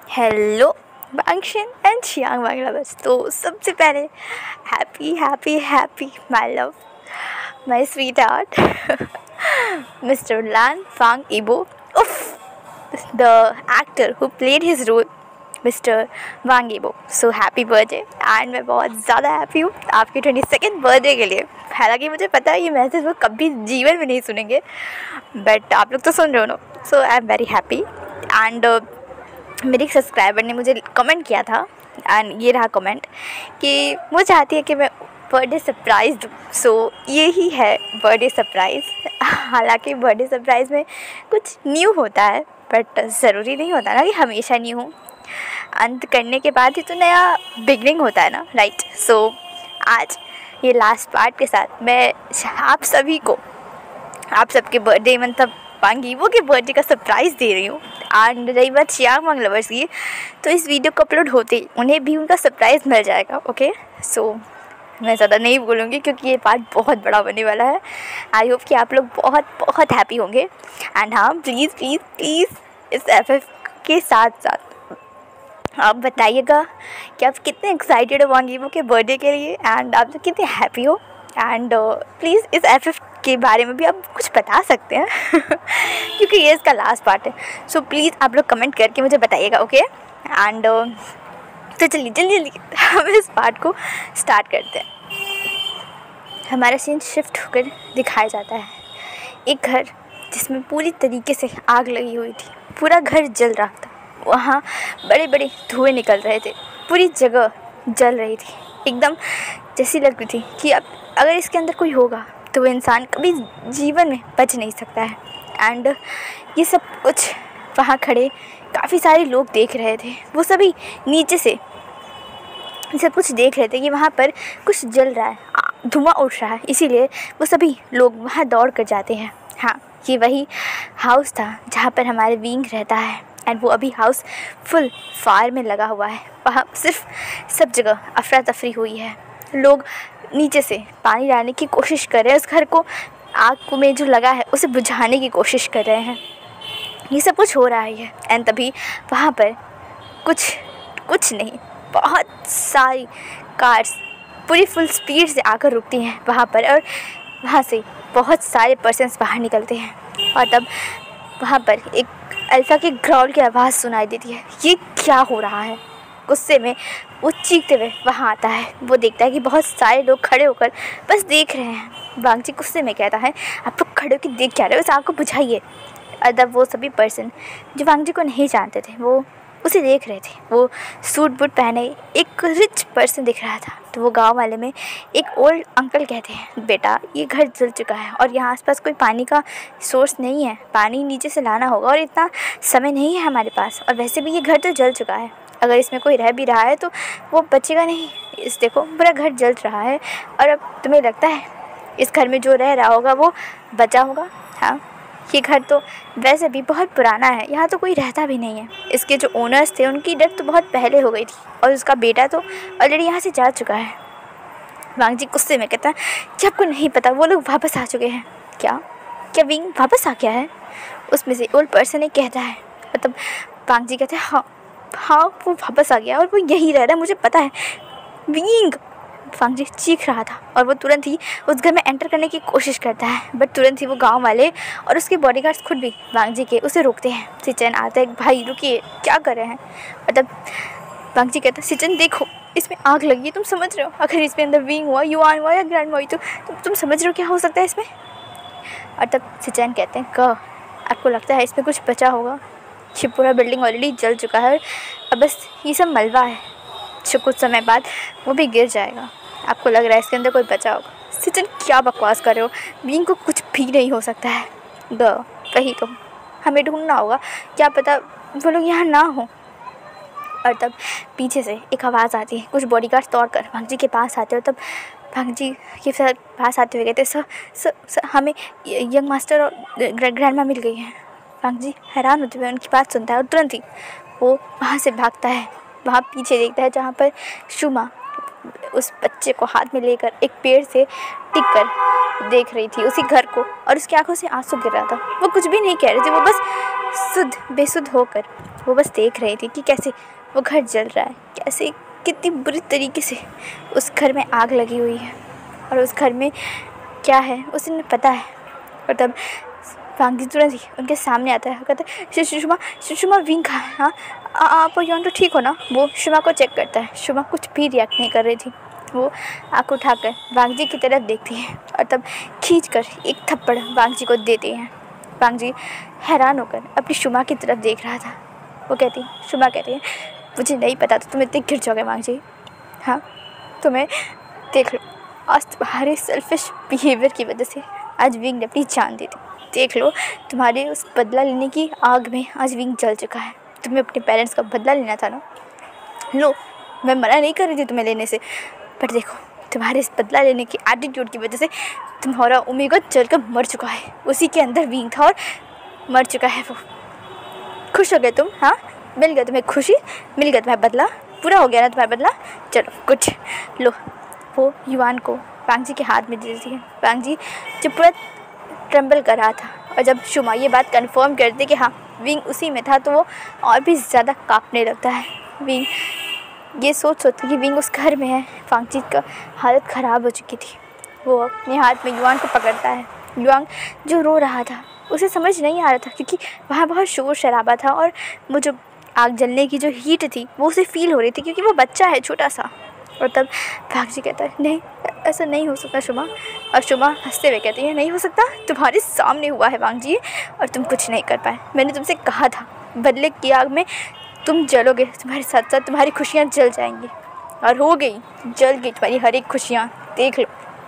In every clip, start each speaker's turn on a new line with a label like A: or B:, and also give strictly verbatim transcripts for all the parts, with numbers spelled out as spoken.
A: Hello wangxian and chiang Wang lovers. तो सबसे पहले happy happy happy my love my sweetheart mister Lan फांग Yibo, of the actor who played his role mister Wang Yibo. So happy birthday and मैं बहुत ज़्यादा happy हूँ आपके twenty second birthday के लिए। हालांकि मुझे पता है ये मैसेज वो कभी जीवन में नहीं सुनेंगे, बट आप लोग तो सुन रहे हो ना। So I am very happy. And मेरी एक सब्सक्राइबर ने मुझे कमेंट किया था एंड ये रहा कमेंट कि वो चाहती है कि मैं बर्थडे सरप्राइज़ दूँ। सो ये ही है बर्थडे सरप्राइज़। हालांकि बर्थडे सरप्राइज़ में कुछ न्यू होता है, बट ज़रूरी नहीं होता ना कि हमेशा न्यू हो। अंत करने के बाद ही तो नया बिगनिंग होता है ना, राइट। सो आज ये लास्ट पार्ट के साथ मैं आप सभी को आप सबके बर्थडे मतलब वांग इबो के बर्थडे का सरप्राइज़ दे रही हूँ। एंड रही बात चियांग वांग लवर्स की, तो इस वीडियो को अपलोड होते ही उन्हें भी उनका सरप्राइज़ मिल जाएगा। ओके, सो मैं ज़्यादा नहीं बोलूँगी क्योंकि ये पार्ट बहुत बड़ा बनने वाला है। आई होप कि आप लोग बहुत बहुत हैप्पी होंगे। एंड हाँ, प्लीज़ प्लीज़ प्लीज़ इस एफ एफ के साथ साथ आप बताइएगा कि आप कितने एक्साइटेड हो वांग इबो के बर्थडे के लिए एंड आप लोग कितने हैप्पी हो। एंड प्लीज़ इस एफ एफ के बारे में भी आप कुछ बता सकते हैं क्योंकि ये इसका लास्ट पार्ट है। सो प्लीज़ आप लोग कमेंट करके मुझे बताइएगा। ओके, एंड तो चलिए जल्दी जल्दी हम इस पार्ट को स्टार्ट करते हैं। हमारा सीन शिफ्ट होकर दिखाया जाता है एक घर जिसमें पूरी तरीके से आग लगी हुई थी। पूरा घर जल रहा था, वहाँ बड़े बड़े धुएँ निकल रहे थे, पूरी जगह जल रही थी। एकदम जैसी लग रही थी कि अब अगर इसके अंदर कोई होगा तो वो इंसान कभी जीवन में बच नहीं सकता है। एंड ये सब कुछ वहाँ खड़े काफ़ी सारे लोग देख रहे थे। वो सभी नीचे से सब कुछ देख रहे थे कि वहाँ पर कुछ जल रहा है, धुआं उठ रहा है, इसीलिए वो सभी लोग वहाँ दौड़ कर जाते हैं। हाँ, ये वही हाउस था जहाँ पर हमारे विंग रहता है एंड वो अभी हाउस फुल फायर में लगा हुआ है। वहाँ सिर्फ सब जगह अफरा तफरी हुई है। लोग नीचे से पानी डालने की कोशिश कर रहे हैं, उस घर को आग में जो लगा है उसे बुझाने की कोशिश कर रहे हैं। ये सब कुछ हो रहा है एंड तभी वहाँ पर कुछ कुछ नहीं बहुत सारी कार्स पूरी फुल स्पीड से आकर रुकती हैं वहाँ पर, और वहाँ से बहुत सारे पर्सन्स बाहर निकलते हैं। और तब वहाँ पर एक अल्फा के ग्राउल की आवाज़ सुनाई देती है। ये क्या हो रहा है? गुस्से में वो चीखते हुए वहाँ आता है। वो देखता है कि बहुत सारे लोग खड़े होकर बस देख रहे हैं। वांग जी गुस्से में कहता है, आप लोग खड़े होकर देख क्या रहे हो, इस आग को बुझाइए। और तब वो सभी पर्सन जो वांग जी को नहीं जानते थे वो उसे देख रहे थे। वो सूट बूट पहने एक रिच पर्सन दिख रहा था। तो वो गांव वाले में एक ओल्ड अंकल कहते हैं, बेटा ये घर जल चुका है और यहाँ आसपास कोई पानी का सोर्स नहीं है, पानी नीचे से लाना होगा और इतना समय नहीं है हमारे पास, और वैसे भी ये घर तो जल चुका है, अगर इसमें कोई रह भी रहा है तो वो बचेगा नहीं। इस देखो पूरा घर जल रहा है और अब तुम्हें लगता है इस घर में जो रह रहा होगा वो बचा होगा? हाँ, ये घर तो वैसे भी बहुत पुराना है, यहाँ तो कोई रहता भी नहीं है। इसके जो ओनर्स थे उनकी डेथ तो बहुत पहले हो गई थी और उसका बेटा तो ऑलरेडी यहाँ से जा चुका है। वांग जी गुस्से में कहता है कि आपको नहीं पता वो लोग वापस आ चुके हैं। क्या क्या विंग वापस आ गया है? उसमें से ओल्ड पर्सन एक कहता है। मतलब वांग जी कहते हैं, हाँ हाँ वो वापस आ गया और वो यहीं रह रहा है, मुझे पता है। विंग! वांग जी चीख रहा था और वो तुरंत ही उस घर में एंटर करने की कोशिश करता है, बट तुरंत ही वो गांव वाले और उसके बॉडीगार्ड्स खुद भी वांग जी के उसे रोकते हैं। सिचन आता है, भाई रुकिए क्या कर रहे हैं? मतलब वांग जी कहता है, सिचन देखो इसमें आग लगी है, तुम समझ रहे हो अगर इसमें अंदर विंग हुआ, युआन हुआ या ग्रैंड हुई तो तुम, तुम समझ रहे हो क्या हो सकता है इसमें? और तब सिचन कहते हैं, कह आपको लगता है इसमें कुछ बचा होगा? ये पूरा बिल्डिंग ऑलरेडी जल चुका है, अब बस ये सब मलबा है, जो कुछ समय बाद वो भी गिर जाएगा। आपको लग रहा है इसके अंदर कोई बचा होगा? सिचन क्या बकवास कर रहे हो, विंग को कुछ भी नहीं हो सकता है। द वही तो हमें ढूंढना होगा, क्या पता वो लोग यहाँ ना हो। और तब पीछे से एक आवाज़ आती है, कुछ बॉडीगार्ड्स दौड़कर वांग जी के पास आते हो। तब वांग जी के सर पास आते हुए कहते, सर सर सर हमें यंग मास्टर और ग्रैंड माँ मिल गई हैं। वांग जी हैरान होते हुए उनकी बात सुनता है और तुरंत ही वो वहाँ से भागता है। वहाँ पीछे देखता है जहाँ पर शुमा उस बच्चे को हाथ में लेकर एक पेड़ से टिक कर देख रही थी उसी घर को, और उसकी आंखों से आंसू गिर रहा था। वो कुछ भी नहीं कह रही थी, वो बस शुद्ध बेसुध होकर वो बस देख रही थी कि कैसे वो घर जल रहा है, कैसे कितनी बुरी तरीके से उस घर में आग लगी हुई है और उस घर में क्या है उसे नहीं पता है। और तब वांगजी तुरंत ही उनके सामने आता है, कहता है सुषमा सुषमा विंग कहाँ है? हाँ आप और युवान तो ठीक हो ना? वो शुमा को चेक करता है। शुमा कुछ भी रिएक्ट नहीं कर रही थी। वो आँख उठाकर वांगजी की तरफ देखती है और तब खींचकर एक थप्पड़ वांगजी को देते हैं। वांगजी हैरान होकर अपनी शुमा की तरफ देख रहा था। वो कहती शुमा कहती है मुझे नहीं पता था तुम इतने गिर जाओगे वांगजी। हाँ तुम्हें देख लो, आज तुम्हारे सेल्फिश बिहेवियर की वजह से आज विंग ने अपनी जान दे दी। देख लो तुम्हारे उस बदला लेने की आग में आज विंग जल चुका है। तुम्हें अपने पेरेंट्स का बदला लेना था ना, लो। मैं मना नहीं कर रही थी तुम्हें लेने से, पर देखो तुम्हारे इस बदला लेने की एटीट्यूड की वजह से तुम्हारा ओमेगा जल कर मर चुका है। उसी के अंदर विंग था और मर चुका है वो। खुश हो गए तुम? हाँ मिल गया तुम्हें खुशी, मिल गया तुम्हारा बदला, पूरा हो गया ना तुम्हारा बदला। चलो कुछ लो। वो युवान को वांगजी के हाथ में दे देती है। वांगजी जो पूरा ट्रम्बल कर रहा था और जब शुमा ये बात कंफर्म करती कि हाँ विंग उसी में था तो वो और भी ज़्यादा कांपने लगता है। विंग ये सोच सोचती कि विंग उस घर में है। वांगजी का हालत ख़राब हो चुकी थी। वो अपने हाथ में युवान को पकड़ता है। युवान जो रो रहा था उसे समझ नहीं आ रहा था क्योंकि वहाँ बहुत शोर शराबा था और वो जो आग जलने की जो हीट थी वो उसे फील हो रही थी क्योंकि वो बच्चा है छोटा सा। और तब वांगजी कहता है नहीं ऐसा नहीं हो सकता शुमा। और शुमा हंसते हुए कहती है नहीं हो सकता, तुम्हारे सामने हुआ है वांगजी और तुम कुछ नहीं कर पाए। मैंने तुमसे कहा था बदले की आग में तुम जलोगे, तुम्हारे साथ साथ तुम्हारी खुशियाँ जल जाएंगी। और हो गई, जल गई तुम्हारी हर एक खुशियाँ। देख लो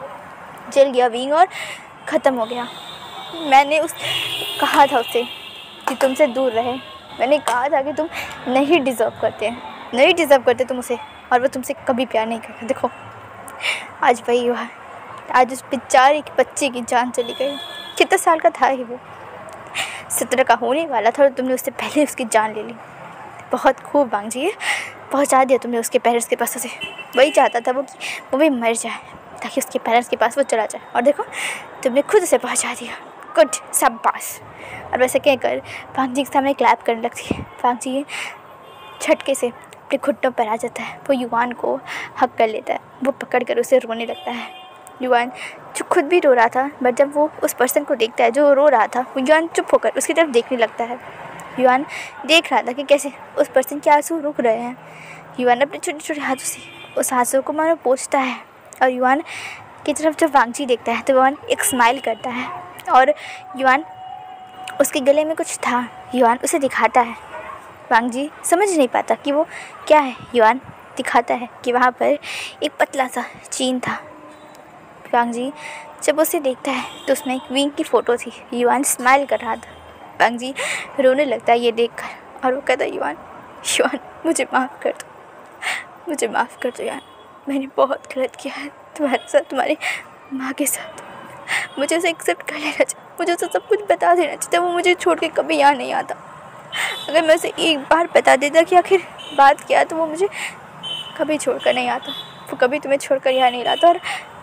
A: जल गया विंग और ख़त्म हो गया। मैंने उस कहा था उससे कि तुमसे दूर रहे। मैंने कहा था कि तुम नहीं डिज़र्व करते हैं, नहीं डिज़र्व करते तुम उसे, और वो तुमसे कभी प्यार नहीं करता। देखो आज वही हुआ। आज उस बेचारे के बच्चे की जान चली गई। कितने साल का था ही वो? सत्रह का होने वाला था और तुमने उससे पहले उसकी जान ले ली। बहुत खूब वांगजी, पहुंचा दिया तुमने उसके पेरेंट्स के पास उसे। वही चाहता था वो कि वो भी मर जाए ताकि उसके पेरेंट्स के पास वो चला जाए। और देखो तुमने खुद उसे पहुंचा दिया। गुड, शाबाश। और वैसे कहकर वांगजी के सामने क्लैप करने लगती है। वांगजी झटके से अपने घुटनों पर आ जाता है। वो युवान को हक कर लेता है। वो पकड़ कर उसे रोने लगता है। युवान जो खुद भी रो रहा था, बट जब वो उस पर्सन को देखता है जो रो रहा था, वो युवान चुप होकर उसकी तरफ देखने लगता है। युवान देख रहा था कि कैसे उस पर्सन के आंसू रुक रहे हैं। युवान अपने छोटे छोटे हाथों से उस आंसू को मानो पोंछता है और युवान की तरफ जब वांगजी देखता है तो युवान एक स्माइल करता है और युवान उसके गले में कुछ था। युवान उसे दिखाता है। वांगजी समझ नहीं पाता कि वो क्या है। युवान दिखाता है कि वहाँ पर एक पतला सा चीन था। वांगजी जब उसे देखता है तो उसमें एक विंग की फ़ोटो थी। युवान स्माइल कर रहा था। वांगजी रोने लगता है ये देखकर और वो कहता है युवान युवान मुझे माफ़ कर दो, मुझे माफ़ कर दो यार, मैंने बहुत गलत किया है तुम्हारे साथ, तुम्हारी माँ के साथ। मुझे उसे एक्सेप्ट कर लेना चाहिए, मुझे उसे सब कुछ बता देना चाहिए। वो मुझे छोड़ के कभी यहाँ नहीं आता। अगर मैं उसे एक बार बता देता कि आखिर बात क्या, तो वो मुझे कभी छोड़कर नहीं आता। वो कभी तुम्हें छोड़कर यहाँ नहीं लाता और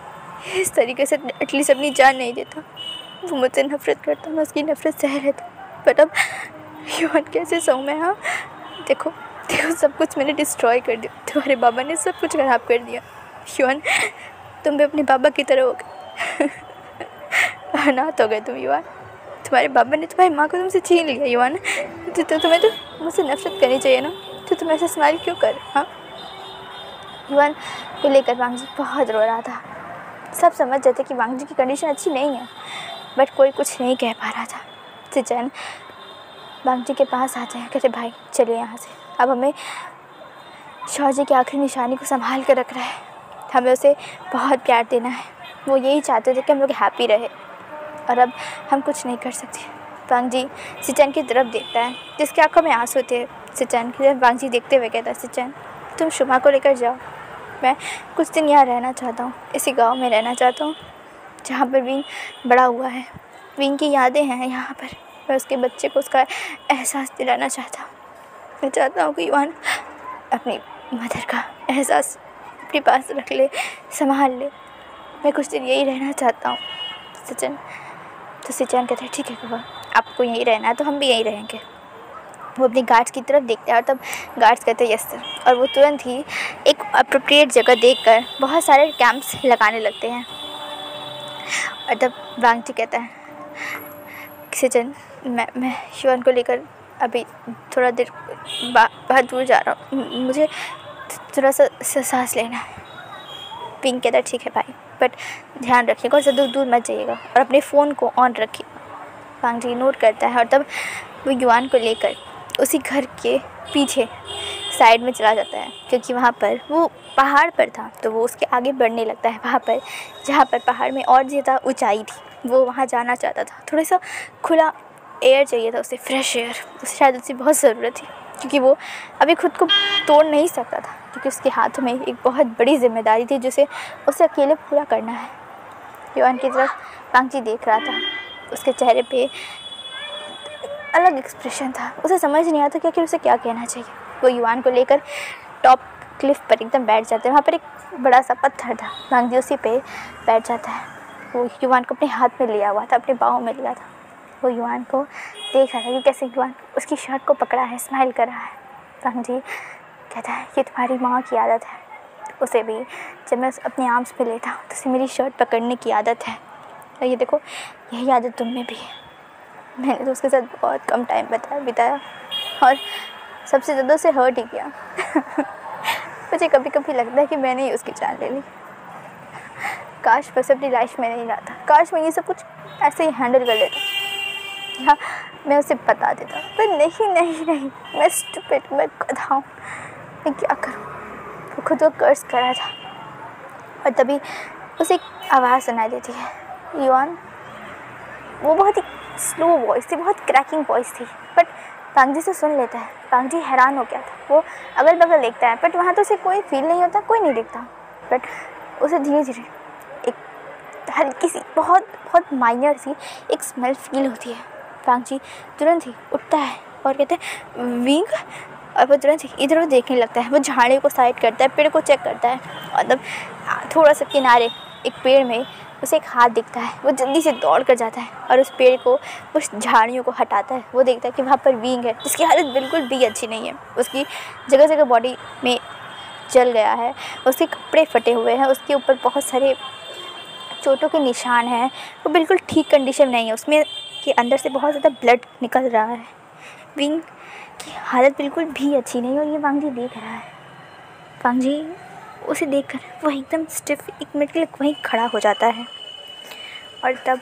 A: इस तरीके से एटलीस्ट अपनी जान नहीं देता। वो मुझसे नफरत करता, मैं उसकी नफरत सह रहता। बट अब युवान कैसे सहूँ मैं? हाँ देखो देखो सब कुछ मैंने डिस्ट्रॉय कर दिया। तुम्हारे बाबा ने सब कुछ खराब कर दिया। युवान तुम भी अपने बाबा की तरह हो गए, अनाथ हो गए तुम युवान। तुम्हारे बाबा ने तुम्हारी माँ को तुमसे छीन लिया युवान। तो, तो तुम्हें तो मुझसे नफरत करनी चाहिए ना, तो तुम ऐसे स्माइल क्यों कर? हाँ युवान को लेकर वांगजी बहुत रो रहा था। सब समझ जाते कि वांगजी की कंडीशन अच्छी नहीं है, बट कोई कुछ नहीं कह पा रहा था। सिचन वांगजी के पास आ जाए, कहते भाई चलिए यहाँ से, अब हमें शौजी की आखिरी निशानी को संभाल कर रख रहा है, हमें उसे बहुत प्यार देना है। वो यही चाहते थे कि हम लोग हैप्पी रहे और अब हम कुछ नहीं कर सकते। वांगजी सिचन की तरफ देखता है जिसकी आंखों में आंसू थे। सिचन की तरफ वांगजी देखते हुए कहता है सिचन तुम शुमा को लेकर जाओ, मैं कुछ दिन यहाँ रहना चाहता हूँ, इसी गांव में रहना चाहता हूँ जहाँ पर विंग बड़ा हुआ है। विंग की यादें हैं यहाँ पर, मैं उसके बच्चे को उसका एहसास दिलाना चाहता हूँ। मैं चाहता हूँ कि युवान अपनी मदर का एहसास अपने पास रख ले, संभाल ले। मैं कुछ दिन यही रहना चाहता हूँ सिचन। तो सिचन कहते हैं ठीक है बाबा, आपको यहीं रहना है तो हम भी यहीं रहेंगे। वो अपने गार्ड्स की तरफ देखता है और तब गार्ड्स कहते हैं यस सर, और वो तुरंत ही एक अप्रोप्रिएट जगह देखकर बहुत सारे कैंप्स लगाने लगते हैं। और तब वांगची कहता है सिचन, मैं मैं शिवान को लेकर अभी थोड़ा देर बाहर दूर जा रहा हूँ, मुझे थोड़ा सा सांस लेना है। विंग कहता है ठीक है भाई, बट ध्यान रखिएगा और ज़्यादा दूर मत जाइएगा और अपने फ़ोन को ऑन रखिएगा। वांगची नोट करता है और तब वो युआन को लेकर उसी घर के पीछे साइड में चला जाता है, क्योंकि वहाँ पर वो पहाड़ पर था तो वो उसके आगे बढ़ने लगता है। वहाँ पर जहाँ पर पहाड़ में और ज़्यादा ऊंचाई थी वो वहाँ जाना चाहता था। थोड़ा सा खुला एयर चाहिए था उसे, फ्रेश एयर, उसे शायद उसकी बहुत ज़रूरत थी, क्योंकि वो अभी खुद को तोड़ नहीं सकता था, क्योंकि उसके हाथों में एक बहुत बड़ी जिम्मेदारी थी जिसे उसे अकेले पूरा करना है। युआन की तरफ वांगची देख रहा था, उसके चेहरे पे अलग एक्सप्रेशन था। उसे समझ नहीं आता कि आखिर उसे क्या कहना चाहिए। वो युआन को लेकर टॉप क्लिफ पर एकदम बैठ जाते हैं। वहाँ पर एक बड़ा सा पत्थर था, वांगची उसी पे बैठ जाता है। वो युआन को अपने हाथ में लिया हुआ था, अपने बाहों में लिया था। वो युआन को देख रहा था कि कैसे युआन उसकी शर्ट को पकड़ा है, स्माइल कर रहा है। वांगची कहता है ये तुम्हारी माँ की आदत है, उसे भी जब मैं अपने आर्म्स पे लेता तो उसे मेरी शर्ट पकड़ने की आदत है, और ये देखो यही आदत तुम में भी है। मैंने तो उसके साथ बहुत कम टाइम बताया बिताया और सबसे ज़्यादा उसे हर्ट ही किया। मुझे कभी कभी लगता है कि मैंने ही उसकी जान ले ली। काश मैं अपनी लाइफ में नहीं लाता, काश मैं ये सब कुछ ऐसे ही हैंडल कर लेता या मैं उसे बता देता, पर नहीं नहीं नहीं मैं स्टूपिड, मैं गधा हूँ, मैं क्या करूँ। वो खुद को कर्स कर रहा था और तभी उसे एक आवाज़ सुनाई देती है, युआन। वो बहुत ही स्लो वॉइस थी, बहुत क्रैकिंग वॉइस थी, बट वांगची से सुन लेता है। वांगची हैरान हो गया था। वो अगल बगल देखता है बट वहाँ तो उसे कोई फील नहीं होता, कोई नहीं दिखता, बट उसे धीरे धीरे एक हल्की सी बहुत बहुत माइनर सी एक स्मेल फील होती है। वांगची तुरंत ही उठता है और कहते हैं विंग, और वो तुरंत ही इधर उधर देखने लगता है। वो झाड़ी को साइड करता है, पेड़ को चेक करता है और तब थोड़ा सा किनारे एक पेड़ में उसे एक हाथ दिखता है। वो जल्दी से दौड़ कर जाता है और उस पेड़ को, उस झाड़ियों को हटाता है। वो देखता है कि वहाँ पर विंग है जिसकी हालत बिल्कुल भी अच्छी नहीं है। उसकी जगह जगह बॉडी में जल गया है, उसके कपड़े फटे हुए हैं, उसके ऊपर बहुत सारे चोटों के निशान हैं। वो बिल्कुल ठीक कंडीशन नहीं है, उसमें के अंदर से बहुत ज़्यादा ब्लड निकल रहा है। विंग की हालत बिल्कुल भी अच्छी नहीं है और ये वांगची देख रहा है। वांगची उसे देखकर वो एकदम स्टिफ एक मिनट के लिए वहीं खड़ा हो जाता है और तब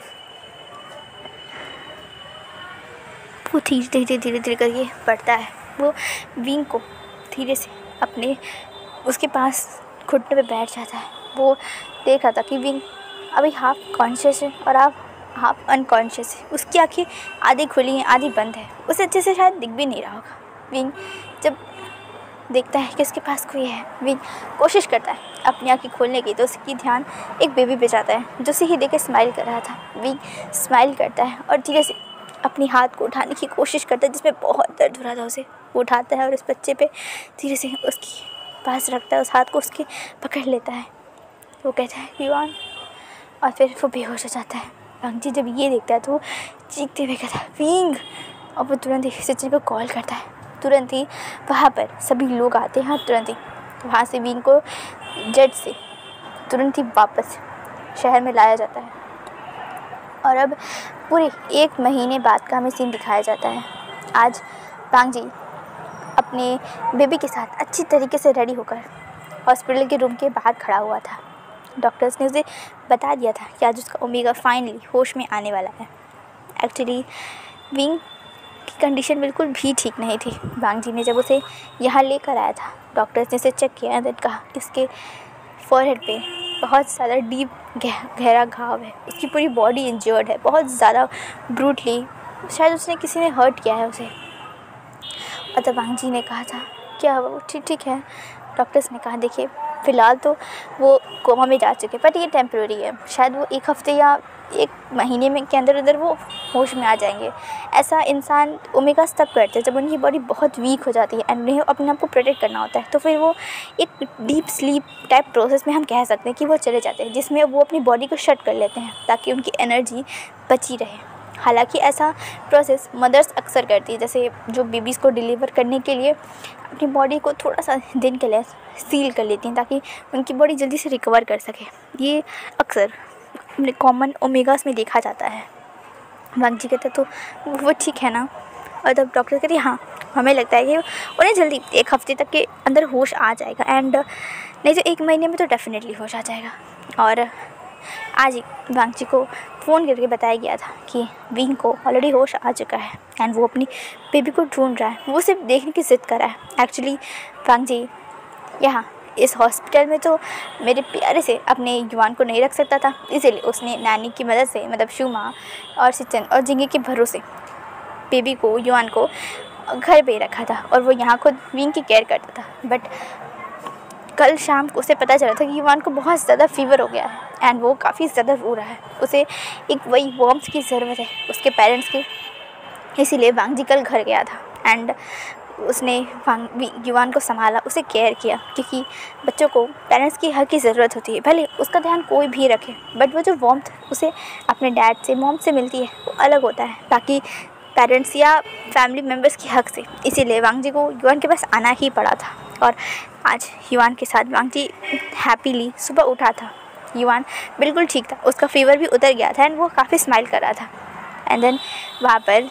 A: वो धीरे धीरे धीरे धीरे करके बढ़ता है। वो विंग को धीरे से अपने उसके पास घुटने पे बैठ जाता है। वो देख रहा था कि विंग अभी हाफ कॉन्शियस है और आप हाफ अनकॉन्शियस है। उसकी आँखें आधी खुली हैं, आधी बंद है, उसे अच्छे से शायद दिख भी नहीं रहा होगा। विंग जब देखता है कि उसके पास कोई है, विंग कोशिश करता है अपनी आँखें खोलने की, तो उसकी ध्यान एक बेबी पे जाता है जो उसे ही देख के स्माइल कर रहा था। विंग स्माइल करता है और धीरे से अपनी हाथ को उठाने की कोशिश करता है जिसमें बहुत दर्द हो रहा था उसे। वो उठाता है और उस बच्चे पे धीरे से उसके पास रखता है, उस हाथ को उसके पकड़ लेता है। वो कहता है युआन, और फिर वो बेहोश हो जाता है। वांगची जब ये देखता है तो वो चीखते हुए कहता है विंग, और वो तुरंत ही सिचन को कॉल करता है। तुरंत ही वहाँ पर सभी लोग आते हैं। तुरंत ही वहाँ से विंग को जेट से तुरंत ही वापस शहर में लाया जाता है और अब पूरे एक महीने बाद का हमें सीन दिखाया जाता है। आज वांगची अपने बेबी के साथ अच्छी तरीके से रेडी होकर हॉस्पिटल के रूम के बाहर खड़ा हुआ था। डॉक्टर्स ने उसे बता दिया था कि आज उसका ओमेगा फाइनली होश में आने वाला है। एक्चुअली विंग की कंडीशन बिल्कुल भी ठीक नहीं थी। वांगची ने जब उसे यहाँ लेकर आया था, डॉक्टर्स ने उसे चेक किया और कहा कि उसके फॉरहेड पे बहुत ज़्यादा डीप गहरा घाव है, उसकी पूरी बॉडी इंजर्ड है, बहुत ज़्यादा ब्रूटली, शायद उसने किसी ने हर्ट किया है उसे। और तब वांगची ने कहा था क्या वो ठीक ठीक है। डॉक्टर्स ने कहा देखिए फ़िलहाल तो वो कोमा में जा चुके, बट ये टेम्प्रेरी है, शायद वो एक हफ्ते या एक महीने में के अंदर अंदर वो होश में आ जाएंगे। ऐसा इंसान ओमेगा तब करते हैं जब उनकी बॉडी बहुत वीक हो जाती है एंड उन्हें अपने आप को प्रोटेक्ट करना होता है, तो फिर वो एक डीप स्लीप टाइप प्रोसेस में हम कह सकते हैं कि वो चले जाते हैं, जिसमें वो अपनी बॉडी को शट कर लेते हैं ताकि उनकी एनर्जी बची रहे। हालांकि ऐसा प्रोसेस मदर्स अक्सर करती है, जैसे जो बेबीज़ को डिलीवर करने के लिए अपनी बॉडी को थोड़ा सा दिन के लिए सील कर लेती हैं ताकि उनकी बॉडी जल्दी से रिकवर कर सके। ये अक्सर कॉमन ओमेगास में देखा जाता है। वांगजी कहते तो वो ठीक है ना, और तब डॉक्टर कहती हाँ हमें लगता है कि उन्हें जल्दी एक हफ्ते तक के अंदर होश आ जाएगा, एंड नहीं तो एक महीने में तो डेफिनेटली होश आ जाएगा। और आज ही वांगजी को फ़ोन करके बताया गया था कि विंग को ऑलरेडी होश आ चुका है एंड वो अपनी बेबी को ढूंढ रहा है, वो सिर्फ देखने की ज़िद कर रहा है। एक्चुअली वांगजी यहाँ इस हॉस्पिटल में तो मेरे प्यारे से अपने युवान को नहीं रख सकता था, इसीलिए उसने नानी की मदद से, मतलब शुमा और सिचन और जिंगी के भरोसे बेबी को, युवान को घर पे रखा था और वो यहाँ खुद विंग की केयर करता था। बट कल शाम को उसे पता चला था कि युवान को बहुत ज़्यादा फीवर हो गया है एंड वो काफ़ी ज़्यादा रो रहा है, उसे एक वही वार्मथ की ज़रूरत है उसके पेरेंट्स की। इसीलिए वांगजी कल घर गया था एंड उसने वांग युवान को संभाला, उसे केयर किया, क्योंकि बच्चों को पेरेंट्स की हर की ज़रूरत होती है, भले उसका ध्यान कोई भी रखे, बट वो जो वार्मथ उसे अपने डैड से, मॉम से मिलती है वो अलग होता है बाकी पेरेंट्स या फैमिली मेम्बर्स की हक से। इसीलिए वांगजी को युवान के पास आना ही पड़ा था। और आज युवान के साथ वांगजी हैप्पीली सुबह उठा था। युवान बिल्कुल ठीक था, उसका फीवर भी उतर गया था एंड वो काफ़ी स्माइल कर रहा था। एंड देन वहाँ पर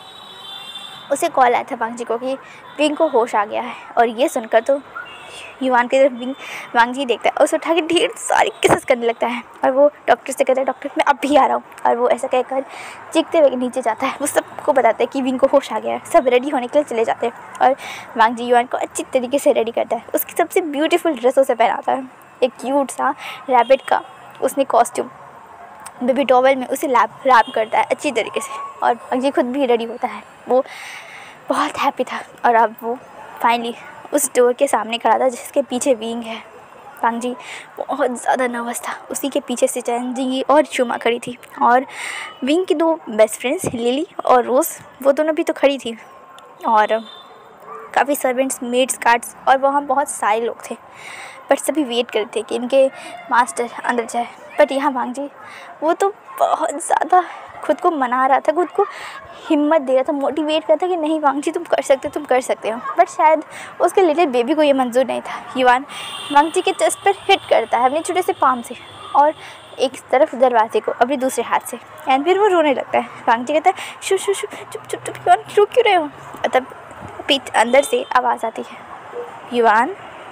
A: उसे कॉल आया था वांगजी को कि विंग को होश आ गया है, और ये सुनकर तो युवान की तरफ विंग वांगजी देखता है, उसे उठा के ढेर सारी किसेस करने लगता है और वो डॉक्टर से कहता है डॉक्टर मैं अब भी आ रहा हूँ, और वो ऐसा कहकर चीखते हुए नीचे जाता है। वो सबको बताता है कि विंग को होश आ गया है, सब रेडी होने के लिए चले जाते हैं और वांगजी युवान को अच्छी तरीके से रेडी करता है, उसकी सबसे ब्यूटीफुल ड्रेस उसे पहनाता है, एक क्यूट सा रैबिट का उसने कॉस्ट्यूम बेबी टॉवल में उसे लैप रैप करता है अच्छी तरीके से, और वांगजी खुद भी रेडी होता है। वो बहुत हैप्पी था और अब वो फाइनली उस डोर के सामने खड़ा था जिसके पीछे विंग है। वांगजी बहुत ज़्यादा नर्वस था, उसी के पीछे से जिंगी और शुमा खड़ी थी, और विंग की दो बेस्ट फ्रेंड्स लिली और रोज़ वो दोनों भी तो खड़ी थी, और काफ़ी सर्वेंट्स, मेड्स, गार्ड्स और वहाँ बहुत सारे लोग थे, बट सभी वेट करते कि इनके मास्टर अंदर जाए। बट यहाँ वांगजी वो तो बहुत ज़्यादा खुद को मना रहा था, खुद को हिम्मत दे रहा था, मोटिवेट कर रहा था कि नहीं वांगजी तुम कर सकते हो, तुम कर सकते हो। बट शायद उसके लिटिल बेबी को ये मंजूर नहीं था। युवान वांगजी के चेस्ट पर हिट करता है अपने छोटे से पाम से, और एक तरफ दरवाजे को अपने दूसरे हाथ से, एंड फिर वो रोने लगता है। वांगजी कहता है शु शु शु चुप चुप चुप युवान रो क्यों रहे हो। तब पीठ अंदर से आवाज़ आती है युवान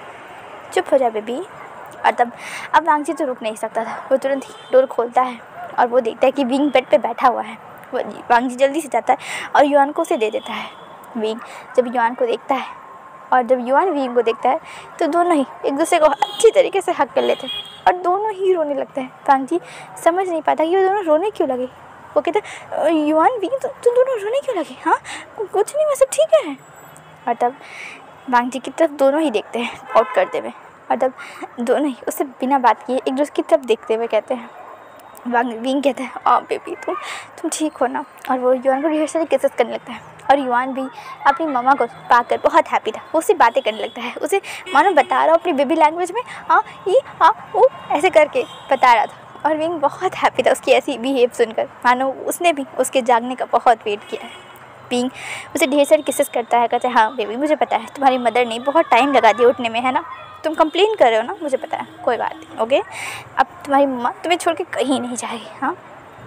A: चुप हो जा बेबी। और तब अब वांगजी तो रुक नहीं सकता था, वो तुरंत ही डोर खोलता है और वो देखता है कि विंग बेड पे बैठा हुआ है। वो वांगजी जल्दी से जाता है और युवान को उसे दे देता है। विंग जब युवान को देखता है और जब युवान विंग को देखता है तो दोनों ही एक दूसरे को अच्छी तरीके से हक कर लेते हैं और दोनों ही रोने लगते हैं। वांगजी समझ नहीं पाता कि वो दोनों रोने क्यों लगे। वो कहते हैं युवान विंग तुम तो दोनों रोने क्यों लगे, हाँ कुछ नहीं, वो सब ठीक है। और तब वांगजी की तरफ दोनों ही देखते हैं आउट करते हुए, और तब दोनों ही उससे बिना बात किए एक दूसरे की तरफ देखते हुए कहते हैं, वांग विंग कहता है आ बेबी तुम तुम ठीक हो ना। और वो युवान को ढेर सारी किसेस करने लगता है, और युवान भी अपनी मम्मा को पाकर बहुत हैप्पी था। वो उससे बातें करने लगता है, उसे मानो बता रहा हो अपनी बेबी लैंग्वेज में आ ई आ ओ ऐसे करके बता रहा था। और विंग बहुत हैप्पी था उसकी ऐसी बिहेव सुनकर, मानो उसने भी उसके जागने का बहुत वेट किया है। विंग उसे ढेर सारी किसेस करता है, कहते हैं हाँ बेबी मुझे पता है तुम्हारी मदर ने बहुत टाइम लगा दिया उठने में, है ना, तुम कंप्लेन कर रहे हो ना, मुझे पता है, कोई बात नहीं, ओके अब तुम्हारी मम्मा तुम्हें छोड़ के कहीं नहीं जाएगी। हाँ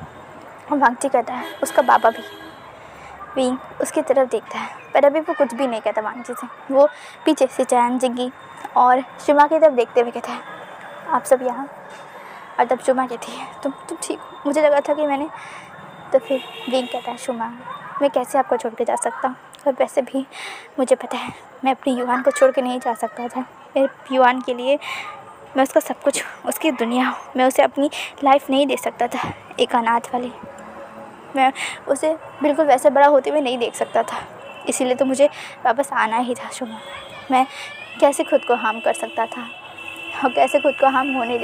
A: और वांगजी कहता है उसका बाबा भी। विंग उसकी तरफ देखता है पर अभी वो कुछ भी नहीं कहता वांगजी से। वो पीछे से चैन जिंगी और शुमा की तरफ देखते हुए कहता है आप सब यहाँ। और तब शुमा कहती है तुम तुम ठीक हो, मुझे लगा था कि मैंने। तो फिर विंग कहता है शुमा मैं कैसे आपको छोड़ के जा सकता हूँ, और वैसे भी मुझे पता है मैं अपने युवान को छोड़ के नहीं जा सकता था। मेरे युवान के लिए मैं उसका सब कुछ, उसकी दुनिया, मैं उसे अपनी लाइफ नहीं दे सकता था एक अनाथ वाली। मैं उसे बिल्कुल वैसे बड़ा होते हुए नहीं देख सकता था, इसीलिए तो मुझे वापस आना ही था शुमा। मैं कैसे खुद को हार्म कर सकता था और कैसे खुद को हार्म होने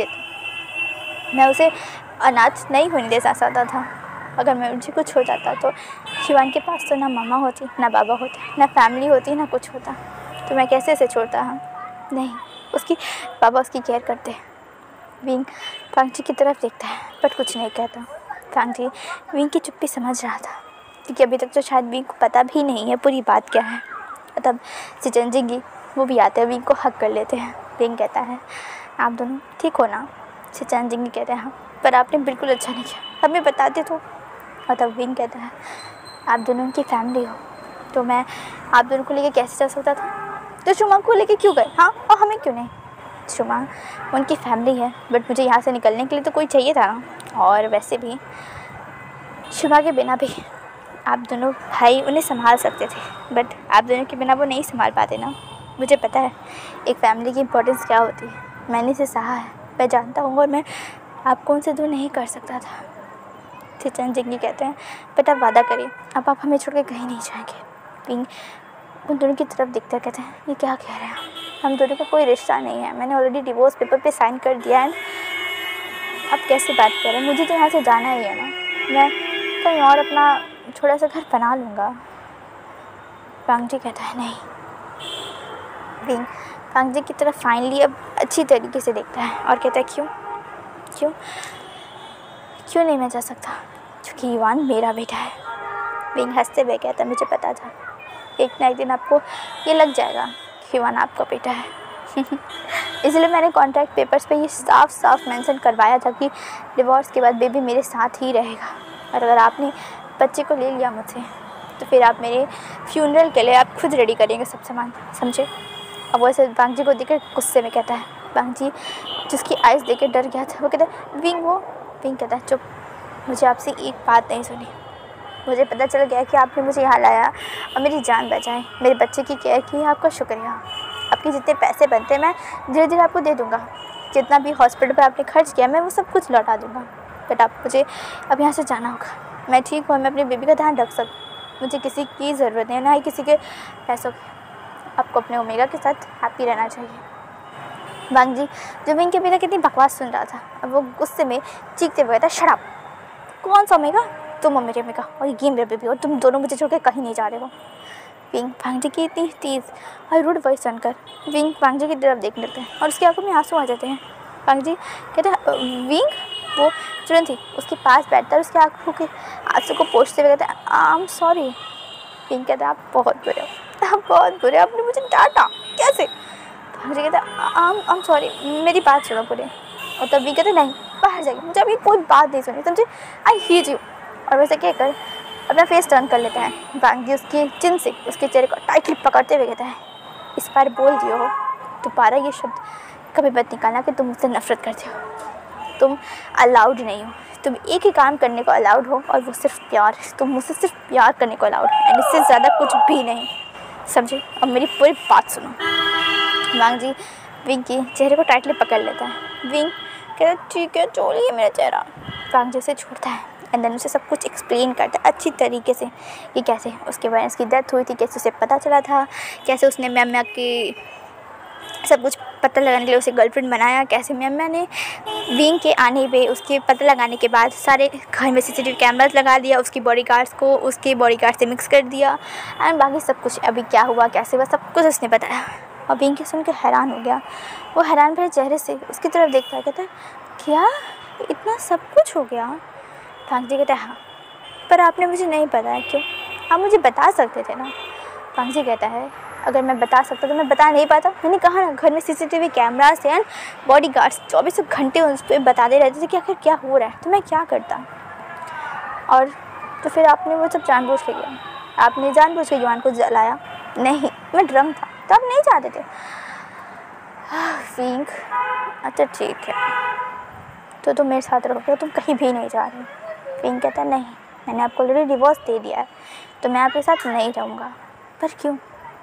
A: देता। मैं उसे अनाथ नहीं होने दे सकता था। अगर मैं मुझे कुछ हो जाता तो शिवान के पास तो ना मामा होती, ना बाबा होते, ना फैमिली होती, ना कुछ होता, तो मैं कैसे इसे छोड़ता। हाँ नहीं, उसकी बाबा उसकी केयर करते हैं। विंग वांगजी की तरफ देखता है बट कुछ नहीं कहता। वांगजी विंग की चुप्पी समझ रहा था क्योंकि अभी तक तो शायद विंग को पता भी नहीं है पूरी बात क्या है। तब सिचन जिंगी वो भी आते हैं, विंग को हक कर लेते हैं। विंग कहता है आप दोनों ठीक हो ना? सिचन जिंगी कहते हैं हाँ, पर आपने बिल्कुल अच्छा नहीं किया, हमें बताते तो। और तब विंग कहता है आप दोनों की फैमिली हो तो मैं आप दोनों को लेके कैसे जा सकता था? तो शुमा को लेके क्यों गए? हाँ, और हमें क्यों नहीं? शुमा उनकी फैमिली है, बट मुझे यहाँ से निकलने के लिए तो कोई चाहिए था ना। और वैसे भी शुमा के बिना भी आप दोनों भाई उन्हें संभाल सकते थे, बट आप दोनों के बिना वो नहीं संभाल पाते ना। मुझे पता है एक फैमिली की इम्पोर्टेंस क्या होती है, मैंने इसे सहा है, मैं जानता हूँ, और मैं आपको उनसे दूर नहीं कर सकता था। सिचन जिंगी कहते हैं बट आप वादा करिए अब आप हमें छोड़ के कहीं नहीं जाएंगे। विंग उन दोनों की तरफ देखते कहते हैं ये क्या कह रहे हैं, हम दोनों का कोई रिश्ता नहीं है, मैंने ऑलरेडी डिवोर्स पेपर पे साइन कर दिया है। आप कैसे बात कर रहे हैं? मुझे तो यहाँ से जाना ही है ना, मैं कहीं और अपना छोटा सा घर बना लूँगा। वांगजी कहता है नहीं। विंग वांगजी की तरफ फाइनली अब अच्छी तरीके से देखता है और कहता है क्यों क्यों क्यों नहीं मैं जा सकता? क्योंकि युवान मेरा बेटा है। विंग हंसते हुए कहता है मुझे पता था एक ना एक दिन आपको ये लग जाएगा कि युवान आपका बेटा है। इसलिए मैंने कॉन्ट्रैक्ट पेपर्स पे ये साफ साफ मेंशन करवाया था कि डिवोर्स के बाद बेबी मेरे साथ ही रहेगा, और अगर आपने बच्चे को ले लिया मुझसे तो फिर आप मेरे फ्यूनरल के लिए आप खुद रेडी करेंगे सब सामान, समझे? अब वो ऐसे वांगजी को देखकर गुस्से में कहता है। वांगजी जिसकी आइज़ देख डर गया था वो कहता है विंग वो विंग कहता है चुप, मुझे आपसे एक बात नहीं सुनी। मुझे पता चल गया कि आपने मुझे यहाँ लाया और मेरी जान बचाई, मेरे बच्चे की केयर की, आपका शुक्रिया। आपके जितने पैसे बनते हैं मैं धीरे धीरे आपको दे दूँगा, जितना भी हॉस्पिटल पर आपने खर्च किया मैं वो सब कुछ लौटा दूँगा, बट आप मुझे अब यहाँ से जाना होगा। मैं ठीक हूँ, मैं अपने बेबी का ध्यान रख सकूँ, मुझे किसी की ज़रूरत नहीं, ना ही किसी के पैसों की। आपको अपने ओमेगा के साथ हैप्पी रहना चाहिए। वांगजी जो विंग के बिना कितनी बकवास सुन रहा था, अब वो गुस्से में चीखते हुए था शराब, कौन सा ओमेगा? तुम और मेरे ओमेगा, और ये मेरा बेबी, और तुम दोनों मुझे छोड़ के कहीं नहीं जा रहे हो। विंग वांगजी की इतनी तेज़ और रूड वॉइस सुनकर विंग वांगजी की तरफ देख लेते हैं और उसकी आंखों में आंसू आ जाते हैं। वांगजी कहते हैं विंग, वो तुरंत ही उसके पास बैठता है और उसकी आंखों के आंसू को पोंछते हुए कहते हैं आई एम सॉरी। विंग कहता है आप बहुत बुरे हो, आप बहुत बुरे, आपने मुझे डांटा कैसे? वांगजी कहता है आई एम सॉरी, मेरी बात सुनो पूरे। और तब विंग कहते नहीं बाहर जाइए, मुझे अभी कोई बात नहीं सुनी, समझे? I hate you. और वैसे कहकर अपना फेस टर्न कर लेता है। वांगजी उसकी चिन से उसके चेहरे को टाइटली पकड़ते हुए कहता है इस बार बोल दियो हो दोबारा ये शब्द कभी मत निकालना कि तुम मुझसे नफरत करते हो। तुम अलाउड नहीं हो, तुम एक ही काम करने को अलाउड हो और वो सिर्फ प्यार। तुम मुझसे सिर्फ प्यार करने को अलाउड है, एंड इससे ज़्यादा कुछ भी नहीं, समझे? अब मेरी पूरी बात सुनो। वांगजी विंग के चेहरे को टाइटली पकड़ लेता है। विंग कहता ठीक है छोड़िए मेरा चेहरा। वांगजी उसे छोड़ता है एंड देन उसे सब कुछ एक्सप्लेन करता है अच्छी तरीके से कि कैसे उसके पेरेंट्स की डेथ हुई थी, कैसे उसे पता चला था, कैसे उसने म्याम्या की सब कुछ पता लगाने के लिए उसे गर्लफ्रेंड बनाया, कैसे म्याम्या ने विंग के आने पे उसके पता लगाने के बाद सारे घर में सीसीटीवी कैमरास लगा दिया, उसकी बॉडीगार्ड्स को उसके बॉडीगार्ड से मिक्स कर दिया, एंड बाकी सब कुछ अभी क्या हुआ कैसे हुआ सब कुछ उसने बताया। और विंग के सुन के हैरान हो गया। वो हैरान भरे चेहरे से उसकी तरफ देखता है, कहता है क्या इतना सब कुछ हो गया? वांगजी कहता है हाँ, पर आपने मुझे नहीं बताया, क्यों? आप मुझे बता सकते थे ना। वांगजी कहता है अगर मैं बता सकता तो मैं बता नहीं पाता। मैंने कहा ना घर में सीसीटीवी कैमरास एंड बॉडीगार्ड्स चौबीसों घंटे उस पर बताते रहते थे कि आखिर क्या हो रहा है, तो मैं क्या करता? और तो फिर आपने वो सब जानबूझ के किया, आपने जानबूझ के युवान को जलाया? नहीं, मैं ड्रम था तो आप नहीं चाहते थे। विंग अच्छा ठीक है, तो तुम मेरे साथ रहोगे, तुम कहीं भी नहीं जा रहे। विंग कहता है नहीं, मैंने आपको ऑलरेडी डिवोर्स दे दिया है तो मैं आपके साथ नहीं रहूँगा। पर क्यों?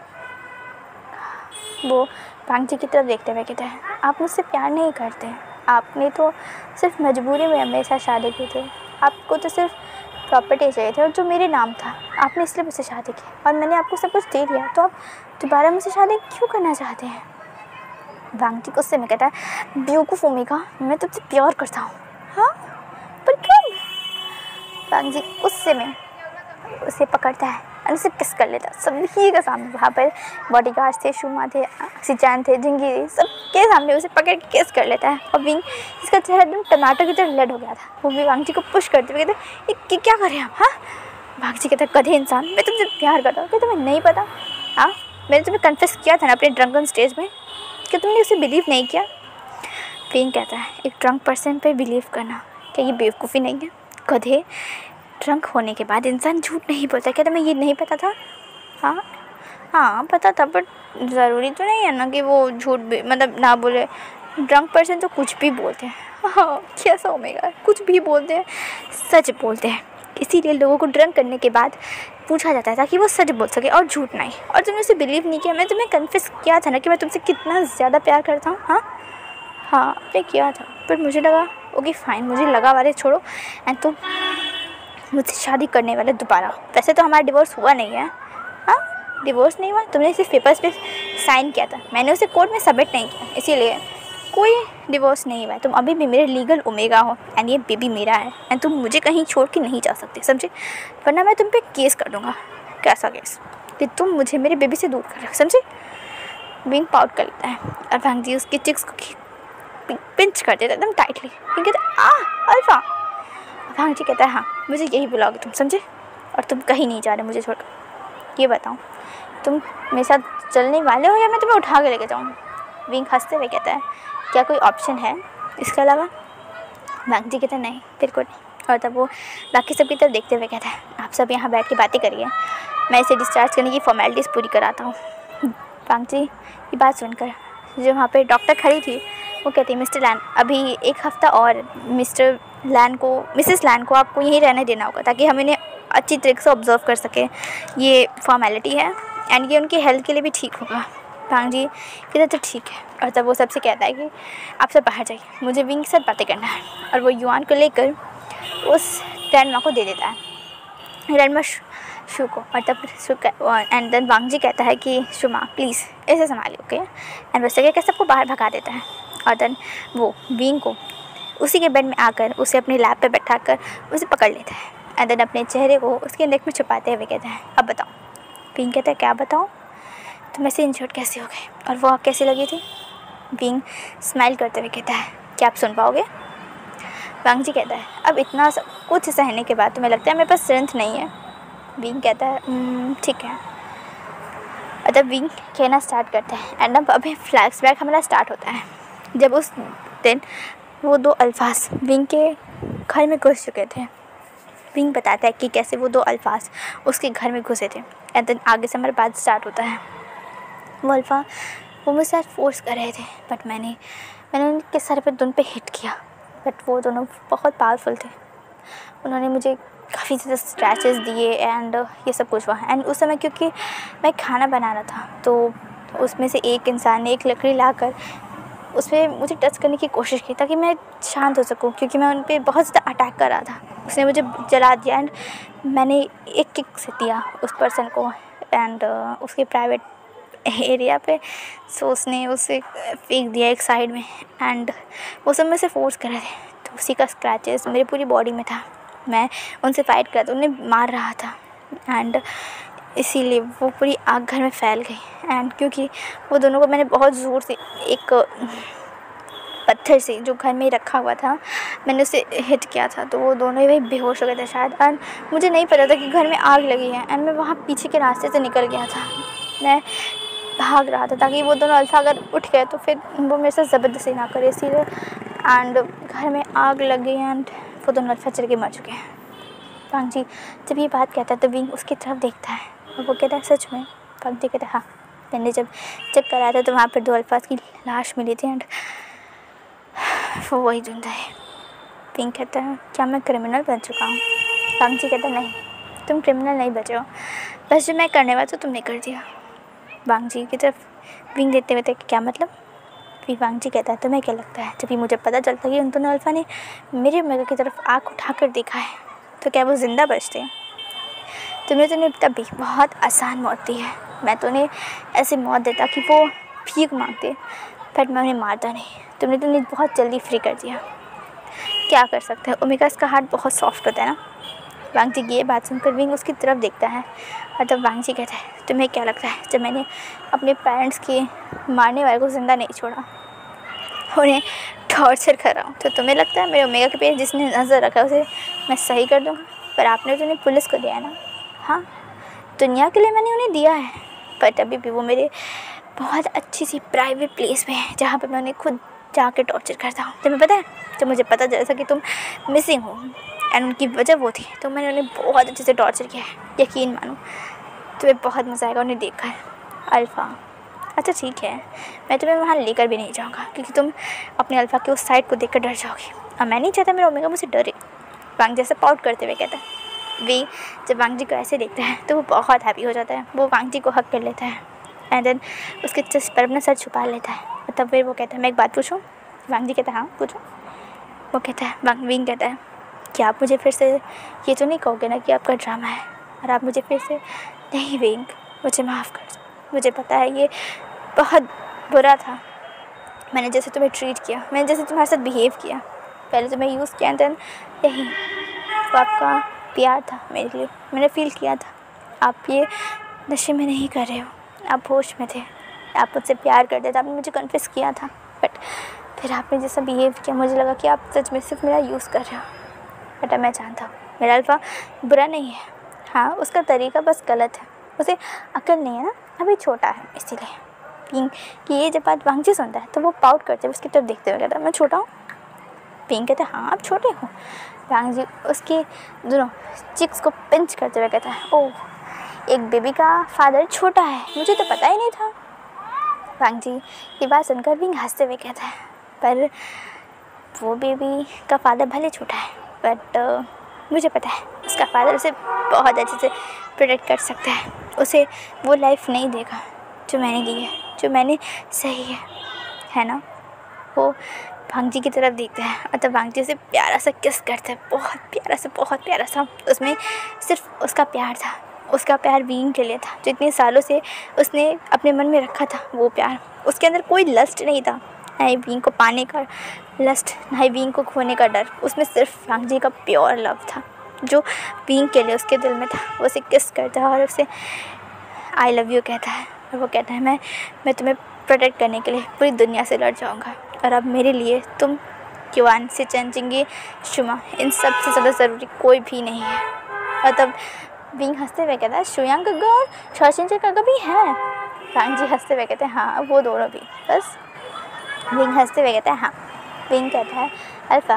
A: वो वांगजी की तरफ देखते हुए कहता है आप मुझसे प्यार नहीं करते, आपने तो सिर्फ मजबूरी में हमेशा शादी की थी, आपको तो सिर्फ प्रॉपर्टी चाहिए थी और जो मेरे नाम था आपने इसलिए मुझसे शादी की, और मैंने आपको सब कुछ दे दिया, तो आप दोबारा मुझसे शादी क्यों करना चाहते हैं? वांगजी गुस्से में कहता है बेवकूफ़ ओमेगा, मैं तुझसे प्यार करता हूँ। हाँ पर क्यों? वांगजी गुस्से में उसे पकड़ता है और उसे किस कर लेता है सभी के सामने। वहाँ पर बॉडीगार्ड्स थे, शुमा थे, सिचान थे, जिंगी थे, सबके सामने उसे पकड़ के किस कर लेता है। और विंग इसका चेहरा एकदम टमाटर की तरह रेड हो गया था। वो भी वांगजी को पुश करते हुए कहते ये क्या कर रहे हैं आप? हाँ भागजी कहता है गधे इंसान, मैं तुमसे प्यार करता हूँ, क्या तुम्हें नहीं पता? हाँ, मैंने तुम्हें कन्फेस किया था ना अपने ड्रंकन स्टेज में, क्या तुमने उसे बिलीव नहीं किया? विंग कहता है एक ड्रंक पर्सन पे बिलीव करना क्या ये बेवकूफ़ी नहीं है? गधे, ड्रंक होने के बाद इंसान झूठ नहीं बोलता, क्या तुम्हें ये नहीं पता था? हाँ हाँ पता था, बट ज़रूरी तो नहीं है ना कि वो झूठ मतलब ना बोले। ड्रंक पर्सन तो कुछ भी बोलते हैं। हाँ कैसा ओमेगा, कुछ भी बोलते हैं, सच बोलते हैं। इसीलिए लोगों को ड्रंक करने के बाद पूछा जाता है ताकि वो सच बोल सके और झूठ नहीं। और तुमने उसे बिलीव नहीं किया। मैं तुम्हें कन्फेस किया था ना कि मैं तुमसे कितना ज़्यादा प्यार करता हूँ। हाँ हाँ आपने किया था, पर मुझे लगा ओके फाइन, मुझे लगा वाले छोड़ो एंड तुम मुझसे शादी करने वाले दोबारा। वैसे तो हमारा डिवोर्स हुआ नहीं है। हाँ डिवोर्स नहीं हुआ, तुमने सिर्फ पेपर्स पे साइन किया था, मैंने उसे कोर्ट में सबमिट नहीं किया, इसीलिए कोई डिवोर्स नहीं हुआ है। तुम अभी भी मेरे लीगल ओमेगा हो एंड ये बेबी मेरा है एंड तुम मुझे कहीं छोड़ के नहीं जा सकते, समझे? वरना मैं तुम पे केस कर दूँगा। कैसा केस? कि तुम मुझे मेरे बेबी से दूर कर रहे हो, समझे? विंग पाउट कर लेता है और भांजी उसके चिक्स को पिंच कर देता है एकदम टाइटली। विंग कहता है आ अल्फा। भांजी कहता है हाँ मुझे यही बुलाओगे तुम, समझे? और तुम कहीं नहीं जा रहे मुझे छोड़कर। ये बताओ तुम मेरे साथ चलने वाले हो या मैं तुम्हें उठा के लेके जाऊँ? विंग हंसते हुए कहता है क्या कोई ऑप्शन है इसके अलावा? भांजी कहता है नहीं बिल्कुल नहीं। और तब वो बाकी सबकी तरफ देखते हुए कहता है आप सब यहाँ बैठ के बातें करिए, मैं इसे डिस्चार्ज करने की फॉर्मेलिटीज़ पूरी कराता हूँ। भांजी ये बात सुनकर जो वहाँ पे डॉक्टर खड़ी थी वो कहती है मिस्टर लैन अभी एक हफ़्ता और मिस्टर लैन को मिसेस लैन को आपको यहीं रहने देना होगा ताकि हम इन्हें अच्छी तरीके से ऑब्जर्व कर सकें। ये फॉर्मेलिटी है एंड ये उनकी हेल्थ के लिए भी ठीक होगा। भांजी कहता तो ठीक है। और तब वो सबसे कहता है कि आप सब बाहर जाइए, मुझे विंग के साथ बातें करना है। और वो युआन को लेकर उस ग्रैंड माँ को दे देता है, ग्रैंड माँ शू को। और तब शू एंड देन वांगजी कहता है कि शू माँ प्लीज़ ऐसे संभालिए ओके। एंड वैसे कहकर सबको बाहर भगा देता है। और देन वो विंग को उसी के बेड में आकर उसे अपने लैप पे बैठा कर उसे पकड़ लेता है एंड देन अपने चेहरे को उसके नेक में छुपाते हुए कहता है अब बताओ। विंग कहता है क्या बताओ, तुम ऐसे इंजर्ड कैसे हो गए और वो आग कैसी लगी थी? विंग स्माइल करते हुए कहता है क्या आप सुन पाओगे? वांगजी कहता है अब इतना सब कुछ सहने के बाद तुम्हें लगता है मेरे पास स्ट्रेंथ नहीं है? विंग कहता है ठीक है। और तब विंग कहना स्टार्ट करता है एंड अब अभी फ्लैशबैक हमारा स्टार्ट होता है जब उस दिन वो दो अल्फाज विंग के घर में घुस चुके थे। विंग बताता है कि कैसे वो दो अल्फाज उसके घर में घुसे थे एंड देन आगे से हमारा बात स्टार्ट होता है। वो अल्फा वो मुझे साथ फोर्स कर रहे थे बट मैंने मैंने उनके सर पे दुन पे हिट किया बट वो दोनों बहुत पावरफुल थे। उन्होंने मुझे काफ़ी ज़्यादा स्क्रैचेस दिए एंड ये सब कुछ हुआ। एंड उस समय क्योंकि मैं खाना बना रहा था तो उसमें से एक इंसान ने एक लकड़ी लाकर उस पर मुझे टच करने की कोशिश की ताकि मैं शांत हो सकूं क्योंकि मैं उन पर बहुत ज़्यादा अटैक कर रहा था। उसने मुझे जला दिया एंड मैंने एक किक से दिया उस पर्सन को एंड उसके प्राइवेट एरिया पे। सो उसने उसे फेंक दिया एक साइड में एंड वो सब में से फोर्स कर रहे थे तो उसी का स्क्रैचेस मेरी पूरी बॉडी में था। मैं उनसे फाइट कर रहा था, उन्हें मार रहा था एंड इसीलिए वो पूरी आग घर में फैल गई। एंड क्योंकि वो दोनों को मैंने बहुत ज़ोर से एक पत्थर से जो घर में ही रखा हुआ था मैंने उसे हिट किया था तो वो दोनों ही बेहोश हो गए थे शायद। एंड मुझे नहीं पता था कि घर में आग लगी है एंड मैं वहाँ पीछे के रास्ते से निकल गया था। मैं भाग रहा था ताकि वो दोनों अल्फा अगर उठ गए तो फिर वो मेरे साथ ज़बरदस्ती ना करे, इसीलिए। एंड घर में आग लग गई एंड वो दोनों अल्फा चल के मर चुके हैं। वांगजी जब ये बात कहता है तो विंग उसकी तरफ देखता है और वो कहता है सच में? वांगजी कहता है हाँ, मैंने जब चेक कराया था तो वहाँ पर दो अल्फाज की लाश मिली थी एंड वो वही जिंदा है। विंग कहता है क्या मैं क्रिमिनल बन चुका हूँ? वांगजी कहता है नहीं, तुम क्रिमिनल नहीं बचे हो, बस जो मैं करने वाला था तुमने कर दिया। वांगजी की तरफ विंग देखते हुए थे कि क्या मतलब? फिर वांगजी कहता है तुम्हें क्या लगता है जब ये मुझे पता चलता है कि उन दोनों अल्फा ने मेरे मेरे की तरफ आँख उठाकर देखा है तो क्या वो ज़िंदा बचते हैं? तुमने तो उन्हें तभी बहुत आसान मौत दी है। मैं तो उन्हें ऐसी मौत देता कि वो भीख मांगते बट मैं उन्हें मारता नहीं। तुमने तो उन्हें बहुत जल्दी फ्री कर दिया। क्या कर सकते हैं, ओमेगास का हार्ट बहुत सॉफ्ट होता है ना। वांगजी की ये बात सुनकर विंग उसकी तरफ देखता है और तब वांगजी कहता है तुम्हें क्या लगता है जब मैंने अपने पेरेंट्स के मारने वाले को ज़िंदा नहीं छोड़ा, उन्हें टॉर्चर कर रहा हूँ, तो तुम्हें लगता है मेरे ओमेगा के पे जिसने नज़र रखा है उसे मैं सही कर दूँगा? पर आपने तो उन्हें पुलिस को दिया है ना। हाँ, दुनिया के लिए मैंने उन्हें दिया है, बट अभी भी वो मेरे बहुत अच्छी सी प्राइवेट प्लेस में है जहाँ पे मैं उन्हें खुद जाके टॉर्चर करता हूँ। तुम्हें पता है, जब मुझे पता चला था कि तुम मिसिंग हो एंड उनकी वजह वो थी, तो मैंने उन्हें बहुत अच्छे से टॉर्चर किया है। यकीन मानो तुम्हें बहुत मज़ा आएगा उन्हें देख कर। अल्फ़ा, अच्छा ठीक है, मैं तुम्हें वहाँ लेकर भी नहीं जाऊँगा क्योंकि तुम अपने अल्फ़ा के उस साइड को देख कर डर जाओगी और मैं नहीं चाहता मेरा ओमेगा मुझसे डरे। वांग जैसे पाउट करते हुए कहता है। वी जब वांग जी को ऐसे देखता है तो वो बहुत हैप्पी हो जाता है। वो वांग जी को हक कर लेता है एंड देन उसके चेस्ट पर अपना सर छुपा लेता है और तब फिर वो कहता है मैं एक बात पूछूं। वांग जी कहता है हाँ पूछो। वो कहता है वांग विंग कहता है कि आप मुझे फिर से ये तो नहीं कहोगे ना कि आपका ड्रामा है और आप मुझे फिर से नहीं विंग, मुझे माफ़ कर दो, मुझे पता है ये बहुत बुरा था, मैंने जैसे तुम्हें ट्रीट किया, मैंने जैसे तुम्हारे साथ बिहेव किया, पहले तुम्हें यूज़ किया देन यही वो आपका प्यार था मेरे लिए, मैंने फ़ील किया था आप ये नशे में नहीं कर रहे हो, आप होश में थे, आप मुझसे प्यार करते थे, आपने मुझे कन्फेस किया था, बट फिर आपने जैसा बिहेव किया मुझे लगा कि आप सच में सिर्फ मेरा यूज़ कर रहे हो। बेटा मैं जानता हूँ मेरा अल्फ़ा बुरा नहीं है, हाँ उसका तरीका बस गलत है, उसे अकल नहीं है ना, अभी छोटा है इसीलिए। पिंग कि ये जब बात वांग जी सुनता है तो वो पाउट करते हुए उसकी तरफ देखते हुए कहता है मैं छोटा हूँ। पिंग कहते हैं हाँ आप छोटे हो। वांग जी उसके दोनों चिक्स को पिंच करते हुए कहता है ओह एक बेबी का फादर छोटा है, मुझे तो पता ही नहीं था। वांग जी ये बात सुनकर पिंग हंसते हुए कहता है पर वो बेबी का फादर भले छोटा है बट uh, मुझे पता है उसका फादर उसे बहुत अच्छे से प्रोटेक्ट कर सकता है, उसे वो लाइफ नहीं देगा जो मैंने दी है, जो मैंने सही है है ना। वो वांग जी की तरफ देखता है और तब वांग जी उसे प्यारा सा किस करता है, बहुत प्यारा सा बहुत प्यारा सा। उसमें सिर्फ उसका प्यार था, उसका प्यार विंग के लिए था जो इतने सालों से उसने अपने मन में रखा था। वो प्यार, उसके अंदर कोई लस्ट नहीं था, ना ही विंग को पाने का लस्ट, ना ही विंग को खोने का डर, उसमें सिर्फ वांग जी का प्योर लव था जो विंग के लिए उसके दिल में था। वो उसे किस करता है और उसे आई लव यू कहता है और वो कहता है मैं मैं तुम्हें प्रोटेक्ट करने के लिए पूरी दुनिया से लड़ जाऊँगा और अब मेरे लिए तुम क्युआन से चेंजिंगे शुमा इन सब से ज़्यादा ज़रूरी कोई भी नहीं है। और तब विंग हंसते हुए कहता है शुयांग का और शॉशिंचर का भी है। वांग जी हंसते हुए कहते हैं हाँ वो दोनों भी। बस विंग हंसते हुए कहता है हाँ। विंग कहता है अल्फ़ा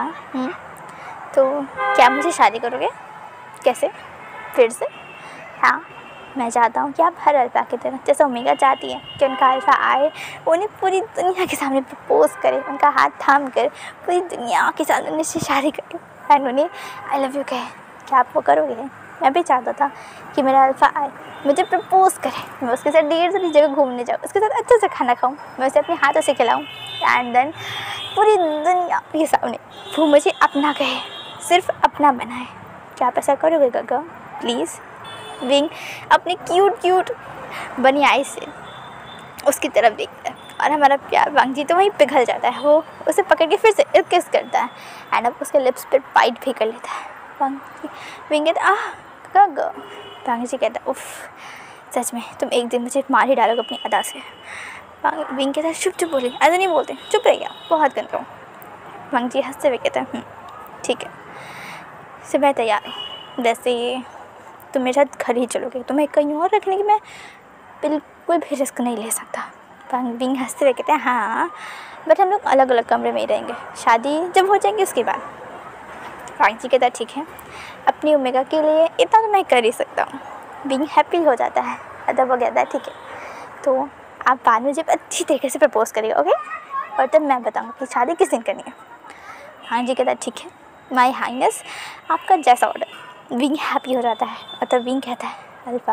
A: तो क्या मुझे शादी करोगे? कैसे? फिर से? हाँ मैं चाहता हूँ कि आप हर अल्फ़ा की तरह जैसे ओमेगा चाहती है कि उनका अल्फ़ा आए, उन्हें पूरी दुनिया के सामने प्रपोज करे, उनका हाथ थाम कर पूरी दुनिया के सामने उनसे शादी करे एंड उन्हें आई लव यू कहे। क्या आप वो करोगे? मैं भी चाहता था कि मेरा अल्फ़ा आए, मुझे प्रपोज करे, मैं उसके साथ ढेर सारी जगह घूमने जाऊँ, उसके साथ अच्छे से खाना खाऊँ, मैं उसे अपने हाथों से खिलाऊँ एंड देन पूरी दुनिया के सामने वो मुझे अपना कहे, सिर्फ अपना बनाए। क्या आप ऐसा करोगे गगा प्लीज़? विंग अपनी क्यूट क्यूट बनी आई से उसकी तरफ देखता है और हमारा प्यार वांग जी तो वहीं पिघल जाता है। वो उसे पकड़ के फिर से किस करता है एंड अब उसके लिप्स पर बाइट भी कर लेता है। वांग जी विंग कहता आह गगा। वांग जी कहता उफ सच में तुम एक दिन मुझे मार ही डालोगे अपनी अदा से। वांग विंग कहता है चुप चुप बोले, ऐसा नहीं बोलते, चुप रह गया, बहुत गंदा हूँ। वांग जी हंसते हुए कहता है ठीक है से मैं तैयार हूँ, वैसे तुम मेरे साथ घर ही चलोगे, तुम्हें कहीं और रखने की मैं बिल्कुल भी रिस्क नहीं ले सकता। वांग विंग हंसते हुए कहते हैं हाँ बट हम लोग अलग अलग कमरे में ही रहेंगे, शादी जब हो जाएगी उसके बाद। वांग जी कहता है ठीक है अपनी ओमेगा के लिए इतना तो मैं कर ही सकता हूँ। विंग हैप्पी हो जाता है और तब वो कहता है ठीक है तो आप बाद में जब अच्छी तरीके से प्रपोज करिएगा ओके, और तब मैं बताऊँगा कि शादी किस दिन करनी है। वांग जी कहता है ठीक है माय हाइनेस आपका जैसा ऑर्डर। विंग हैप्पी हो जाता है और तब विंग कहता है अल्फ़ा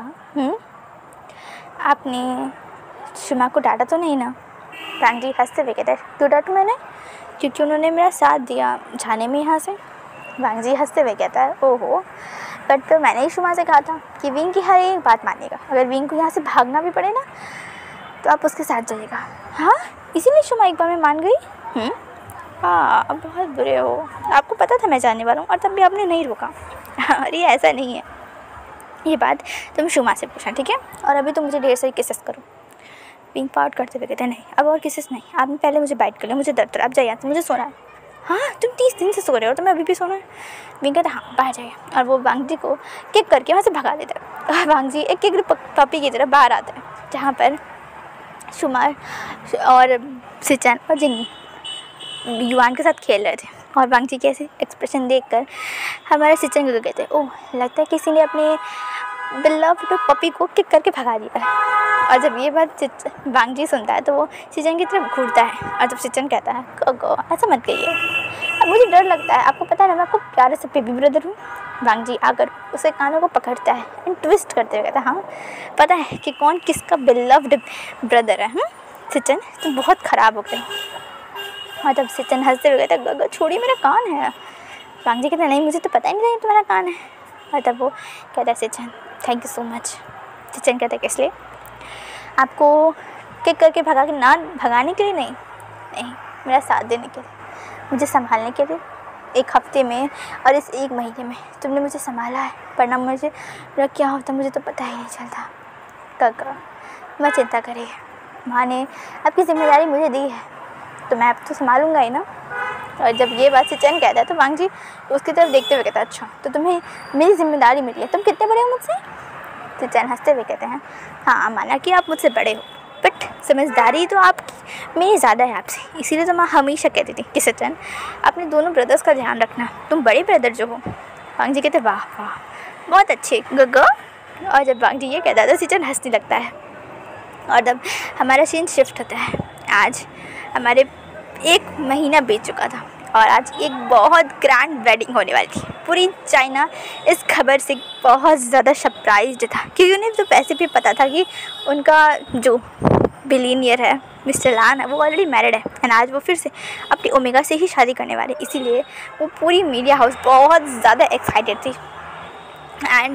A: आपने शुमा को डांटा तो नहीं ना? वांग जी हंसते हुए कहता है क्यों डांटूँ मैंने? क्योंकि उन्होंने मेरा साथ दिया जाने में यहाँ से। वांग जी हंसते हुए कहता है ओहो बट तो मैंने ही शुमा से कहा था कि विंग की हर एक बात मानिएगा, अगर विंग को यहाँ से भागना भी पड़े ना तो आप उसके साथ जाइएगा। हाँ इसीलिए शुमा एक बार में मान गई? हाँ अब बहुत बुरे हो, आपको पता था मैं जाने वाला हूँ और तब भी आपने नहीं रोका। अरे ऐसा नहीं है, ये बात तुम शुमा से पूछना ठीक है, और अभी तुम मुझे ढेर सारी किसेस करो। विंग पाउट करते हुए कहते हैं नहीं अब और किसेस नहीं, आपने पहले मुझे बाइट कर लिया, मुझे दर्द आप जाइए, तो मुझे सोना है। हाँ तुम तीस दिन से सो रहे हो, तुम्हें अभी भी सोना है? विंग कहता है हाँ बाहर जाइए, और वो वांगजी को किक करके वहाँ से भगा देता है। और वांगजी एक एक पपी की तरह बाहर आता है, जहाँ पर शुमार और सिचन और जिन युवान के साथ खेल रहे थे। और वांगजी के ऐसे एक्सप्रेशन देखकर हमारे सिचन को कहते हैं ओह लगता है किसी ने अपने बिलव्ड पपी को किक करके भगा दिया है। और जब ये बात वांगजी सुनता है तो वो सिचन की तरफ घूरता है, और जब सिचन कहता है गो ऐसा मत कहिए, अब मुझे डर लगता है, आपको पता है ना मैं आपको प्यारे से बेबी ब्रदर हूँ। वांगजी आकर उसे कानों को पकड़ता है एंड ट्विस्ट करते हुए कहता है हाँ पता है कि कौन किसका बिलव्ड ब्रदर है। सिचन तुम बहुत ख़राब हो गए। और तब सिचन हंसते हुए कहता है गो छोड़िए मेरा कान है। वांगजी कहता है नहीं मुझे तो पता ही नहीं था तुम्हारा कान है। और तब वो कहता है Sichen thank you so much. Sichen कहता है किस लिए? आपको किक करके भगा के ना भगाने के लिए नहीं नहीं मेरा साथ देने के लिए, मुझे संभालने के लिए। एक हफ्ते में और इस एक महीने में तुमने मुझे संभाला है, वरना मुझे मेरा क्या होता मुझे तो पता ही नहीं चलता। काका मैं चिंता करिए, माँ ने आपकी जिम्मेदारी मुझे दी है तो मैं अब तो संभालूंगा ही ना। और जब ये बात सिचन कहता है तो वांगजी उसकी तरफ देखते हुए कहता है अच्छा तो तुम्हें मेरी जिम्मेदारी मिली है, तुम कितने बड़े हो मुझसे? सिचन हंसते हुए कहते हैं हाँ माना कि आप मुझसे बड़े हो, बट समझदारी तो आपकी मेरी ज़्यादा है आपसे, इसीलिए तो मैं हमेशा कहती थी कि सिचन अपने दोनों ब्रदर्स का ध्यान रखना, तुम बड़े ब्रदर जो हो। वांगजी कहते वाह वाह बहुत अच्छे गगो। और जब वांगजी ये कहता है तो सिचन हंसने लगता है। और जब हमारा सीन शिफ्ट होता है, आज हमारे एक महीना बीत चुका था और आज एक बहुत ग्रैंड वेडिंग होने वाली थी। पूरी चाइना इस खबर से बहुत ज़्यादा सरप्राइज्ड था, क्योंकि उन्हें तो पैसे भी पता था कि उनका जो बिलियनियर है मिस्टर लान है वो ऑलरेडी मैरिड है एंड आज वो फिर से अपनी ओमेगा से ही शादी करने वाले, इसीलिए वो पूरी मीडिया हाउस बहुत ज़्यादा एक्साइटेड थी। एंड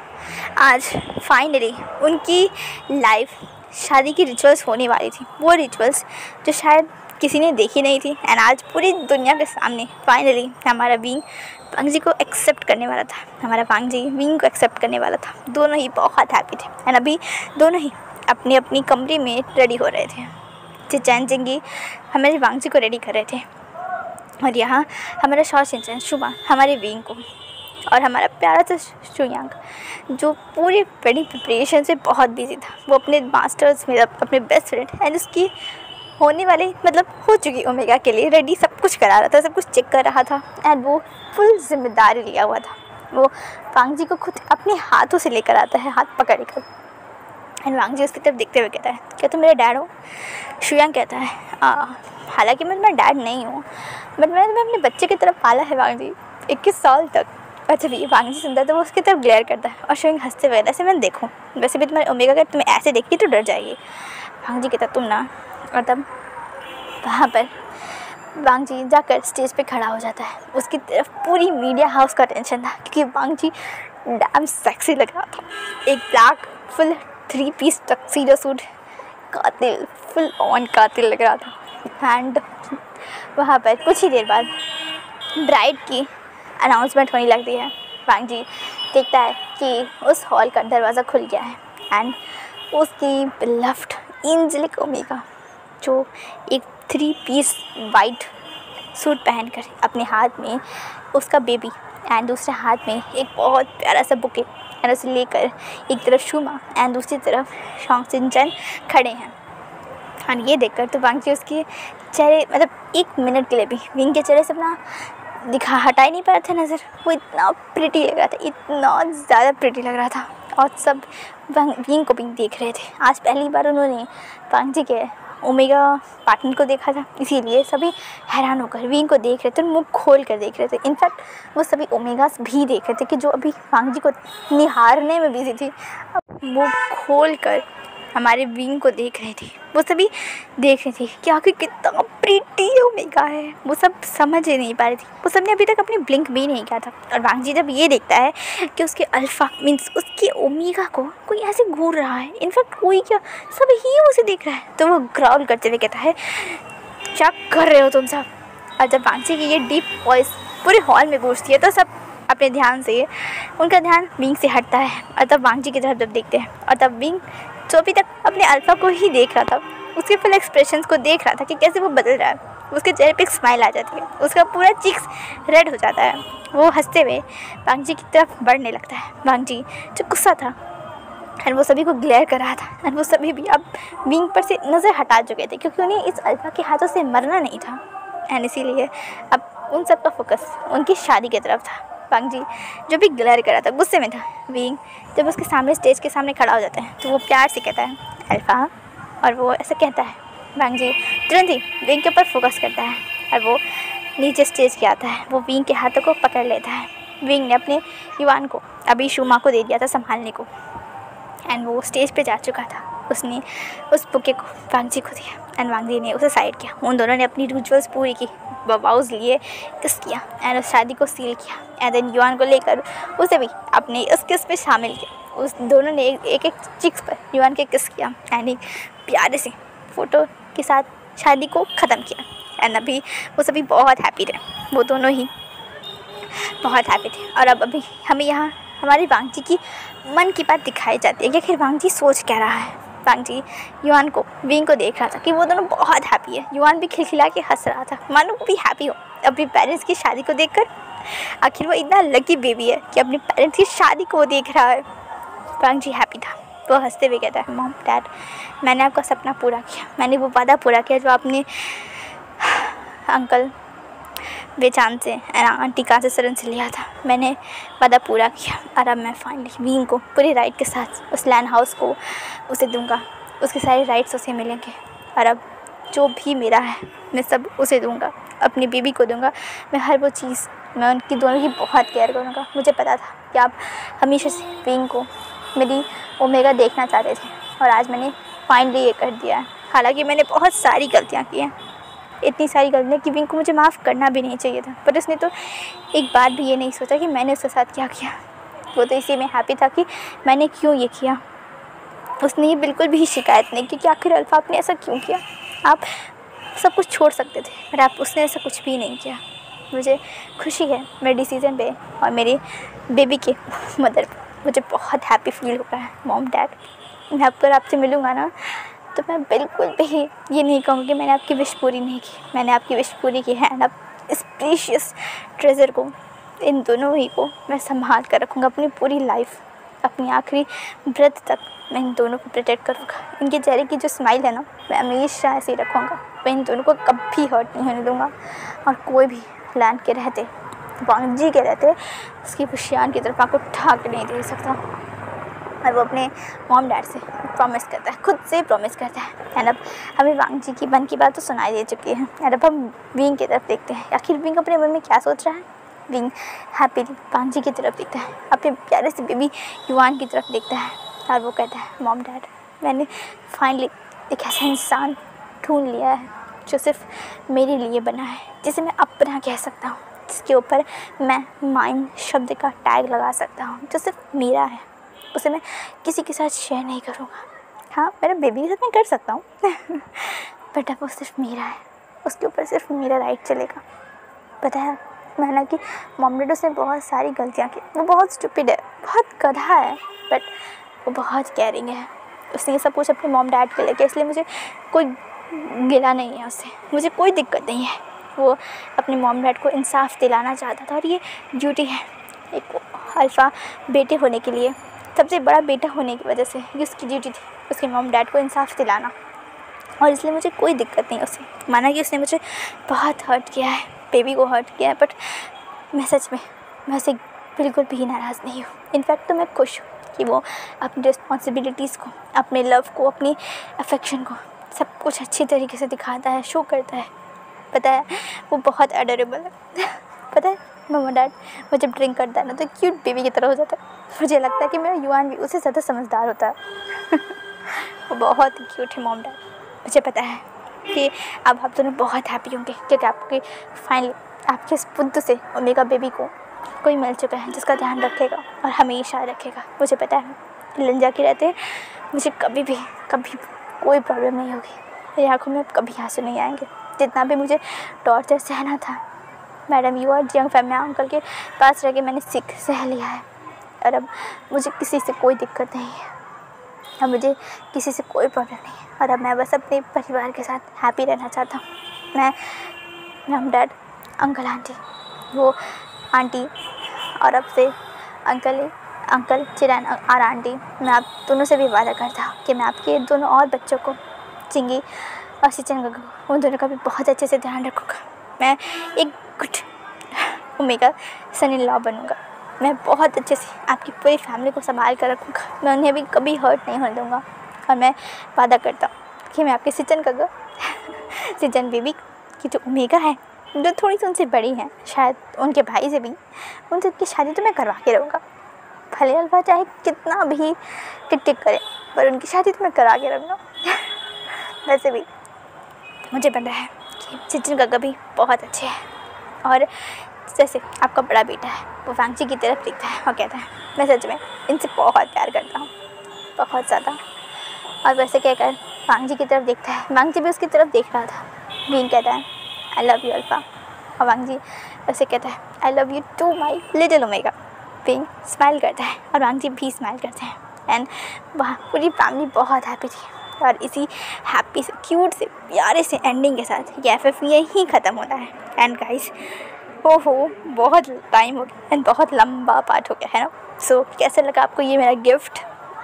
A: आज फाइनली उनकी लाइफ शादी की रिचुअल्स होने वाली थी, वो रिचुअल्स जो शायद किसी ने देखी नहीं थी। एंड आज पूरी दुनिया के सामने फाइनली हमारा विंग वांगजी को एक्सेप्ट करने वाला था, हमारा वांगजी विंग को एक्सेप्ट करने वाला था। दोनों ही बहुत हैप्पी थे एंड अभी दोनों ही अपनी अपनी कमरे में रेडी हो रहे थे। चिचैन जिंगी हमारे वांगजी को रेडी कर रहे थे और यहाँ हमारा शॉ चिंचन शुमा हमारे विंग को, और हमारा प्यारा सा शुयांग जो पूरी वेडिंग प्रिपरेशन से बहुत बिजी था, वो अपने मास्टर्स में अपने बेस्ट फ्रेंड एंड उसकी होने वाली मतलब हो चुकी ओमेगा के लिए रेडी सब कुछ करा रहा था, सब कुछ चेक कर रहा था एंड वो फुल जिम्मेदारी लिया हुआ था। वो वांगजी को खुद अपने हाथों से लेकर आता है, हाथ पकड़ कर। एंड वांगजी उसकी तरफ देखते हुए कहता है क्या तुम मेरे डैड हो? शुयांग कहता है हालांकि मैं तुम्हारा डैड नहीं हूँ, बट मैंने तुम्हें अपने बच्चे की तरफ पाला है वांगजी इक्कीस साल तक। अच्छा भी वांगजी सुनता है तो वो उसकी तरफ ग्लेयर करता है और शुयांग हंसते हुए ऐसे मैं देखूँ, वैसे भी तुम्हारे ओमेगा अगर तुम्हें ऐसे देखी तो डर जाएगी। वांगजी कहता तुम ना। और तब वहाँ पर वांगजी जाकर स्टेज पे खड़ा हो जाता है, उसकी तरफ पूरी मीडिया हाउस का टेंशन था क्योंकि वांगजी डैम सेक्सी लग रहा था। एक black full three piece tuxedo suit, कातिल फुल ऑन कातिल लग रहा था। एंड वहाँ पर कुछ ही देर बाद ब्राइड की अनाउंसमेंट होने लगती है। वांगजी देखता है कि उस हॉल का दरवाज़ा खुल गया है एंड उसकी बिलव्ड एंजेलिक ओमेगा जो एक थ्री पीस वाइट सूट पहनकर अपने हाथ में उसका बेबी एंड दूसरे हाथ में एक बहुत प्यारा सा बुके एंड उसे लेकर एक तरफ शुमा एंड दूसरी तरफ शॉ चिंचन खड़े हैं। और ये देखकर तो वांगजी उसके चेहरे मतलब एक मिनट के लिए भी विंग के चेहरे से अपना दिखा हटा ही नहीं पा रहा था नज़र। वो इतना प्रिटी लग रहा था, इतना ज़्यादा प्रिटी लग रहा था और सब विंग को भी देख रहे थे। आज पहली बार उन्होंने वांगजी के ओमेगा पार्टनर को देखा था, इसीलिए सभी हैरान होकर विंग को देख रहे थे और मुँह खोल कर देख रहे थे। इनफैक्ट वो सभी ओमेगास भी देख रहे थे कि जो अभी वांगजी को निहारने में बिजी थी, अब मुँह खोल कर हमारे विंग को देख रही थी। वो सभी देख रही थी कि आखिर कितना प्रीटी ओमेगा है, वो सब समझ ही नहीं पा रही थी। वो सब ने अभी तक अपनी ब्लिंक भी नहीं किया था। और वांगजी जब ये देखता है कि उसके अल्फ़ा मीन्स उसके ओमेगा को कोई ऐसे घूर रहा है, इनफैक्ट कोई क्या सब ही उसे देख रहा है, तो वो ग्राउल करते हुए कहता है क्या कर रहे हो तुम सब। और जब वांगजी की ये डीप वॉइस पूरे हॉल में गूंजती है तो सब अपने ध्यान से उनका ध्यान विंग से हटता है और तब वांगजी की तरफ जब देखते हैं और तब विंग जो अभी तक अपने अल्फ़ा को ही देख रहा था उसके फुल एक्सप्रेशंस को देख रहा था कि कैसे वो बदल रहा है। उसके चेहरे पे एक स्माइल आ जाती है, उसका पूरा चीक्स रेड हो जाता है। वो हंसते हुए वांगजी की तरफ बढ़ने लगता है। वांगजी जो गुस्सा था एंड वो सभी को ग्लेयर कर रहा था एंड वो सभी भी अब विंग पर से नज़र हटा चुके थे, क्योंकि उन्हें इस अल्फा के हाथों से मरना नहीं था एंड इसीलिए अब उन सब का फोकस उनकी शादी की तरफ था। वांगजी जो भी ग्लेयर कर रहा था, गुस्से में था। विंग जब उसके सामने स्टेज के सामने खड़ा हो जाता है तो वो प्यार से कहता है अल्फा, और वो ऐसा कहता है। वांगजी तुरंत ही विंग के ऊपर फोकस करता है और वो नीचे स्टेज के आता है। वो विंग के हाथों को पकड़ लेता है। विंग ने अपने युवान को अभी शुमा को दे दिया था संभालने को एंड वो स्टेज पे जा चुका था। उसने उस बुके को वांगजी को दिया एंड वांगजी ने उसे साइड किया। उन दोनों ने अपनी रिचुअल्स पूरी की, वाउज लिए, किस किया एंड उस शादी को सील किया एंड देन युवान को लेकर उसे भी अपने उस किस पे शामिल किया। उस दोनों ने एक एक, एक चिक्स पर युवान के किस किया एंड एक प्यारे से फ़ोटो के साथ शादी को ख़त्म किया एंड अभी वो सभी बहुत हैप्पी थे। वो दोनों ही बहुत हैप्पी थे और अब अभी हमें यहाँ हमारी वांगजी की मन की बात दिखाई जाती है कि आखिर वांगजी सोच क्या रहा है। वांगजी युवान को विंग को देख रहा था कि वो दोनों बहुत हैप्पी है। युवान भी खिलखिला के हंस रहा था, मानो वो भी हैप्पी हो अपने पेरेंट्स की शादी को देखकर। आखिर वो इतना लकी बेबी है कि अपने पेरेंट्स की शादी को देख रहा है। वांगजी हैप्पी था। वो हंसते हुए कहता है मॉम डैड, मैंने आपका सपना पूरा किया, मैंने वो वादा पूरा किया जो आपने अंकल बेचान से आंटी का से सरन से लिया था। मैंने वादा पूरा किया और अब मैं फाइनली विंग को पूरी राइट के साथ उस लैंड हाउस को उसे दूंगा। उसके सारे राइट्स उसे मिलेंगे और अब जो भी मेरा है मैं सब उसे दूंगा, अपनी बीबी को दूंगा। मैं हर वो चीज़ मैं उनकी दोनों की बहुत केयर करूँगा। मुझे पता था कि आप हमेशा से विंग को मेरी ओमेगा देखना चाहते थे और आज मैंने फाइनली ये कर दिया है। हालांकि मैंने बहुत सारी गलतियाँ की हैं, इतनी सारी गलतियाँ कि विंग को मुझे माफ़ करना भी नहीं चाहिए था, पर उसने तो एक बार भी ये नहीं सोचा कि मैंने उसके साथ क्या किया। वो तो इसी में हैप्पी था कि मैंने क्यों ये किया। उसने ये बिल्कुल भी शिकायत नहीं की कि आखिर अल्फा आपने ऐसा क्यों किया। आप सब कुछ छोड़ सकते थे पर आप उसने ऐसा कुछ भी नहीं किया। मुझे खुशी है मेरे डिसीज़न पे और मेरी बेबी के मदर पे। मुझे बहुत हैप्पी फील हो रहा है मॉम डैड। मैं अगर आपसे मिलूँगा ना तो मैं बिल्कुल भी ये नहीं कहूँगी कि मैंने आपकी विश पूरी नहीं की। मैंने आपकी विश पूरी की है एंड अब इस प्रीशियस ट्रेजर को, इन दोनों ही को मैं संभाल कर रखूँगा अपनी पूरी लाइफ, अपनी आखिरी ब्रेथ तक मैं इन दोनों को प्रोटेक्ट करूँगा। इनके चेहरे की जो स्माइल है ना मैं हमेशा ऐसे ही रखूँगा। मैं इन दोनों को कभी हर्ट नहीं होने दूँगा और कोई भी लैंड के रहते वांगजी के रहते उसकी वंगxian की तरफ आपको उठा के नहीं दे सकता। और वो अपने मॉम डैड से प्रॉमिस करता है, खुद से प्रॉमिस करता है। एंड अब हमें वांगजी की मन की बात तो सुनाई दे चुकी है एंड अब हम विंग की तरफ देखते हैं। आखिर विंग अपने मन में क्या सोच रहा है। विंग हैप्पीली वांगजी की तरफ देखता है, अपने प्यारे से बेबी युवान की तरफ देखता है और वो कहता है मॉम डैड, मैंने फाइनली एक ऐसा इंसान ढूंढ लिया है जो सिर्फ मेरे लिए बना है, जिसे मैं अपना कह सकता हूँ, जिसके ऊपर मैं माइंड शब्द का टैग लगा सकता हूँ, जो सिर्फ मेरा है। उसे मैं किसी के साथ शेयर नहीं करूँगा। हाँ, मेरे बेबी के साथ मैं कर सकता हूँ बट अब वो सिर्फ मेरा है, उसके ऊपर सिर्फ मेरा राइट चलेगा। पता है मैंने कि मॉम डैड उसने बहुत सारी गलतियाँ की, वो बहुत स्टूपिड है, बहुत गधा है, बट वो बहुत केयरिंग है। उसने ये सब कुछ अपने मॉम डैड के लिए, इसलिए मुझे कोई गिला नहीं है उससे, मुझे कोई दिक्कत नहीं है। वो अपने मॉम डैड को इंसाफ दिलाना चाहता था और ये ड्यूटी है एक अल्फ़ा बेटे होने के लिए, सबसे बड़ा बेटा होने की वजह से ये उसकी ड्यूटी थी उसके मॉम डैड को इंसाफ दिलाना। और इसलिए मुझे कोई दिक्कत नहीं उससे। माना कि उसने मुझे बहुत हर्ट किया है, बेबी को हर्ट किया है, बट मैं सच में मैं उससे बिल्कुल भी नाराज़ नहीं हूँ। इनफैक्ट तो मैं खुश हूँ कि वो अपनी रिस्पॉन्सिबिलिटीज़ को, अपने लव को, अपनी अफेक्शन को सब कुछ अच्छी तरीके से दिखाता है, शो करता है। पता है वो बहुत एडोरेबल है। पता है मम्मा डैड वो जब ड्रिंक करता है ना तो क्यूट बेबी की तरह हो जाता है। मुझे लगता है कि मेरा युवान भी उससे ज़्यादा समझदार होता है। वो बहुत ही क्यूट है मॉम डैड। मुझे पता है कि अब आप दोनों बहुत हैप्पी होंगे क्योंकि आपके फाइनली आपके इस बुद्ध से ओमेगा बेबी को कोई मिल चुका है जिसका ध्यान रखेगा और हमेशा रखेगा। मुझे पता है लंजा के रहते मुझे कभी भी कभी कोई प्रॉब्लम नहीं होगी, मेरी आँखों में कभी आंसू नहीं आएंगे। जितना भी मुझे टॉर्चर सहना था मैडम यू और यंग फैमिली अंकल के पास रह के मैंने सीख सह लिया है और अब मुझे किसी से कोई दिक्कत नहीं है। अब मुझे किसी से कोई प्रॉब्लम नहीं है और अब मैं बस अपने परिवार के साथ हैप्पी रहना चाहता हूँ। मैं मम डैड अंकल आंटी, वो आंटी और अब से अंकल ही अंकल चिरान और आंटी, मैं आप दोनों से भी वादा करता हूँ कि मैं आपके दोनों और बच्चों को, चिंगी और सिचन गगू, उन दोनों का भी बहुत अच्छे से ध्यान रखूँगा। मैं एक good omega son in law बनूँगा। मैं बहुत अच्छे से आपकी पूरी फैमिली को संभाल कर रखूँगा। मैं उन्हें भी कभी हर्ट नहीं होने दूँगा और मैं वादा करता हूँ कि मैं आपके सिचन गगू सिचन बेबी की जो ओमेगा है, जो थोड़ी सी उनसे बड़ी हैं, शायद उनके भाई से भी, उनसे की शादी तो मैं करवा के रहूँगा। भले अल्फा चाहे कितना भी टिक टिक करे, पर उनकी शादी तो मैं करा के रहूँगा। वैसे भी मुझे पता है कि सिचन गगू भी बहुत अच्छे हैं और जैसे आपका बड़ा बेटा है वो वांगची की तरफ देखता है और कहता है मैं सच में इनसे बहुत प्यार करता हूँ, बहुत ज़्यादा। और वैसे कहकर वांगची की तरफ देखता है, वांगची भी उसकी तरफ देख रहा था। बीन कहता है आई लव यू अल्फा, और वांगची वैसे कहता है I love you too my little omega. Bin smile करता है और वांगची भी स्माइल करते हैं एंड वहाँ पूरी फैमिली बहुत हैप्पी थी। और इसी हैप्पी से क्यूट से प्यारे से एंडिंग के साथ ये एफ एफ यहीं ख़त्म होता है। एंड गाइस ओहो बहुत टाइम हो गया एंड बहुत लंबा पार्ट हो गया है ना। सो so, कैसा लगा आपको ये मेरा गिफ्ट?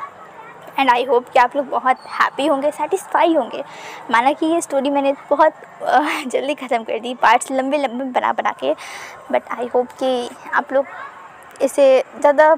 A: एंड आई होप कि आप लोग बहुत हैप्पी होंगे, सेटिस्फाई होंगे। माना कि ये स्टोरी मैंने बहुत जल्दी ख़त्म कर दी, पार्ट्स लंबे लंबे बना बना के, बट आई होप कि आप लोग इसे ज़्यादा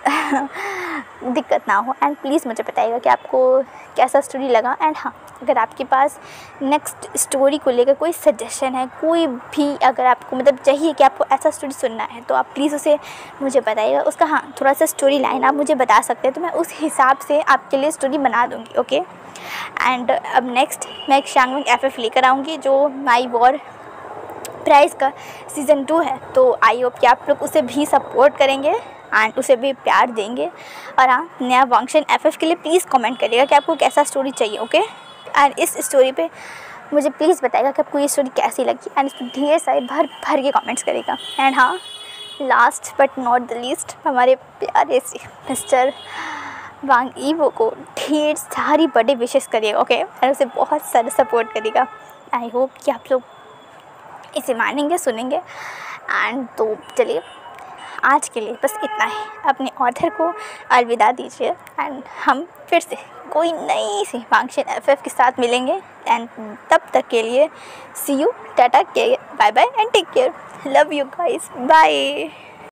A: दिक्कत ना हो। एंड प्लीज़ मुझे बताइएगा कि आपको कैसा स्टोरी लगा। एंड हाँ, अगर आपके पास नेक्स्ट स्टोरी को लेकर कोई सजेशन है, कोई भी अगर आपको मतलब चाहिए कि आपको ऐसा स्टोरी सुनना है, तो आप प्लीज़ उसे मुझे बताइएगा। उसका हाँ थोड़ा सा स्टोरी लाइन आप मुझे बता सकते हैं, तो मैं उस हिसाब से आपके लिए स्टोरी बना दूँगी। ओके। एंड अब नेक्स्ट मैं एक शांगविंग एफ एफ लेकर आऊँगी जो माई वॉर प्राइज़ का सीज़न टू है। तो आई होप कि आप लोग उसे भी सपोर्ट करेंगे एंड उसे भी प्यार देंगे। और हाँ, नया वांगशियन एफ एफ के लिए प्लीज़ कमेंट करिएगा कि आपको कैसा स्टोरी चाहिए। ओके। एंड इस स्टोरी पे मुझे प्लीज़ बताइएगा कि आपको ये स्टोरी कैसी लगी एंड इस पर ढेर सारे भर भर के कमेंट्स करेगा। एंड हाँ, last but not the least, हमारे प्यारे से मिस्टर वांग ईवो को ढेर सारी बर्थडे विशेस करिएगा। ओके। एंड उसे बहुत सारा सपोर्ट करिएगा। आई होप कि आप लोग इसे मानेंगे, सुनेंगे। एंड तो चलिए आज के लिए बस इतना ही। अपने ऑथर को अलविदा दीजिए एंड हम फिर से कोई नई सी वांगशियन एफ एफ के साथ मिलेंगे। एंड तब तक के लिए see you, tata, bye bye and take care. Love you guys, bye.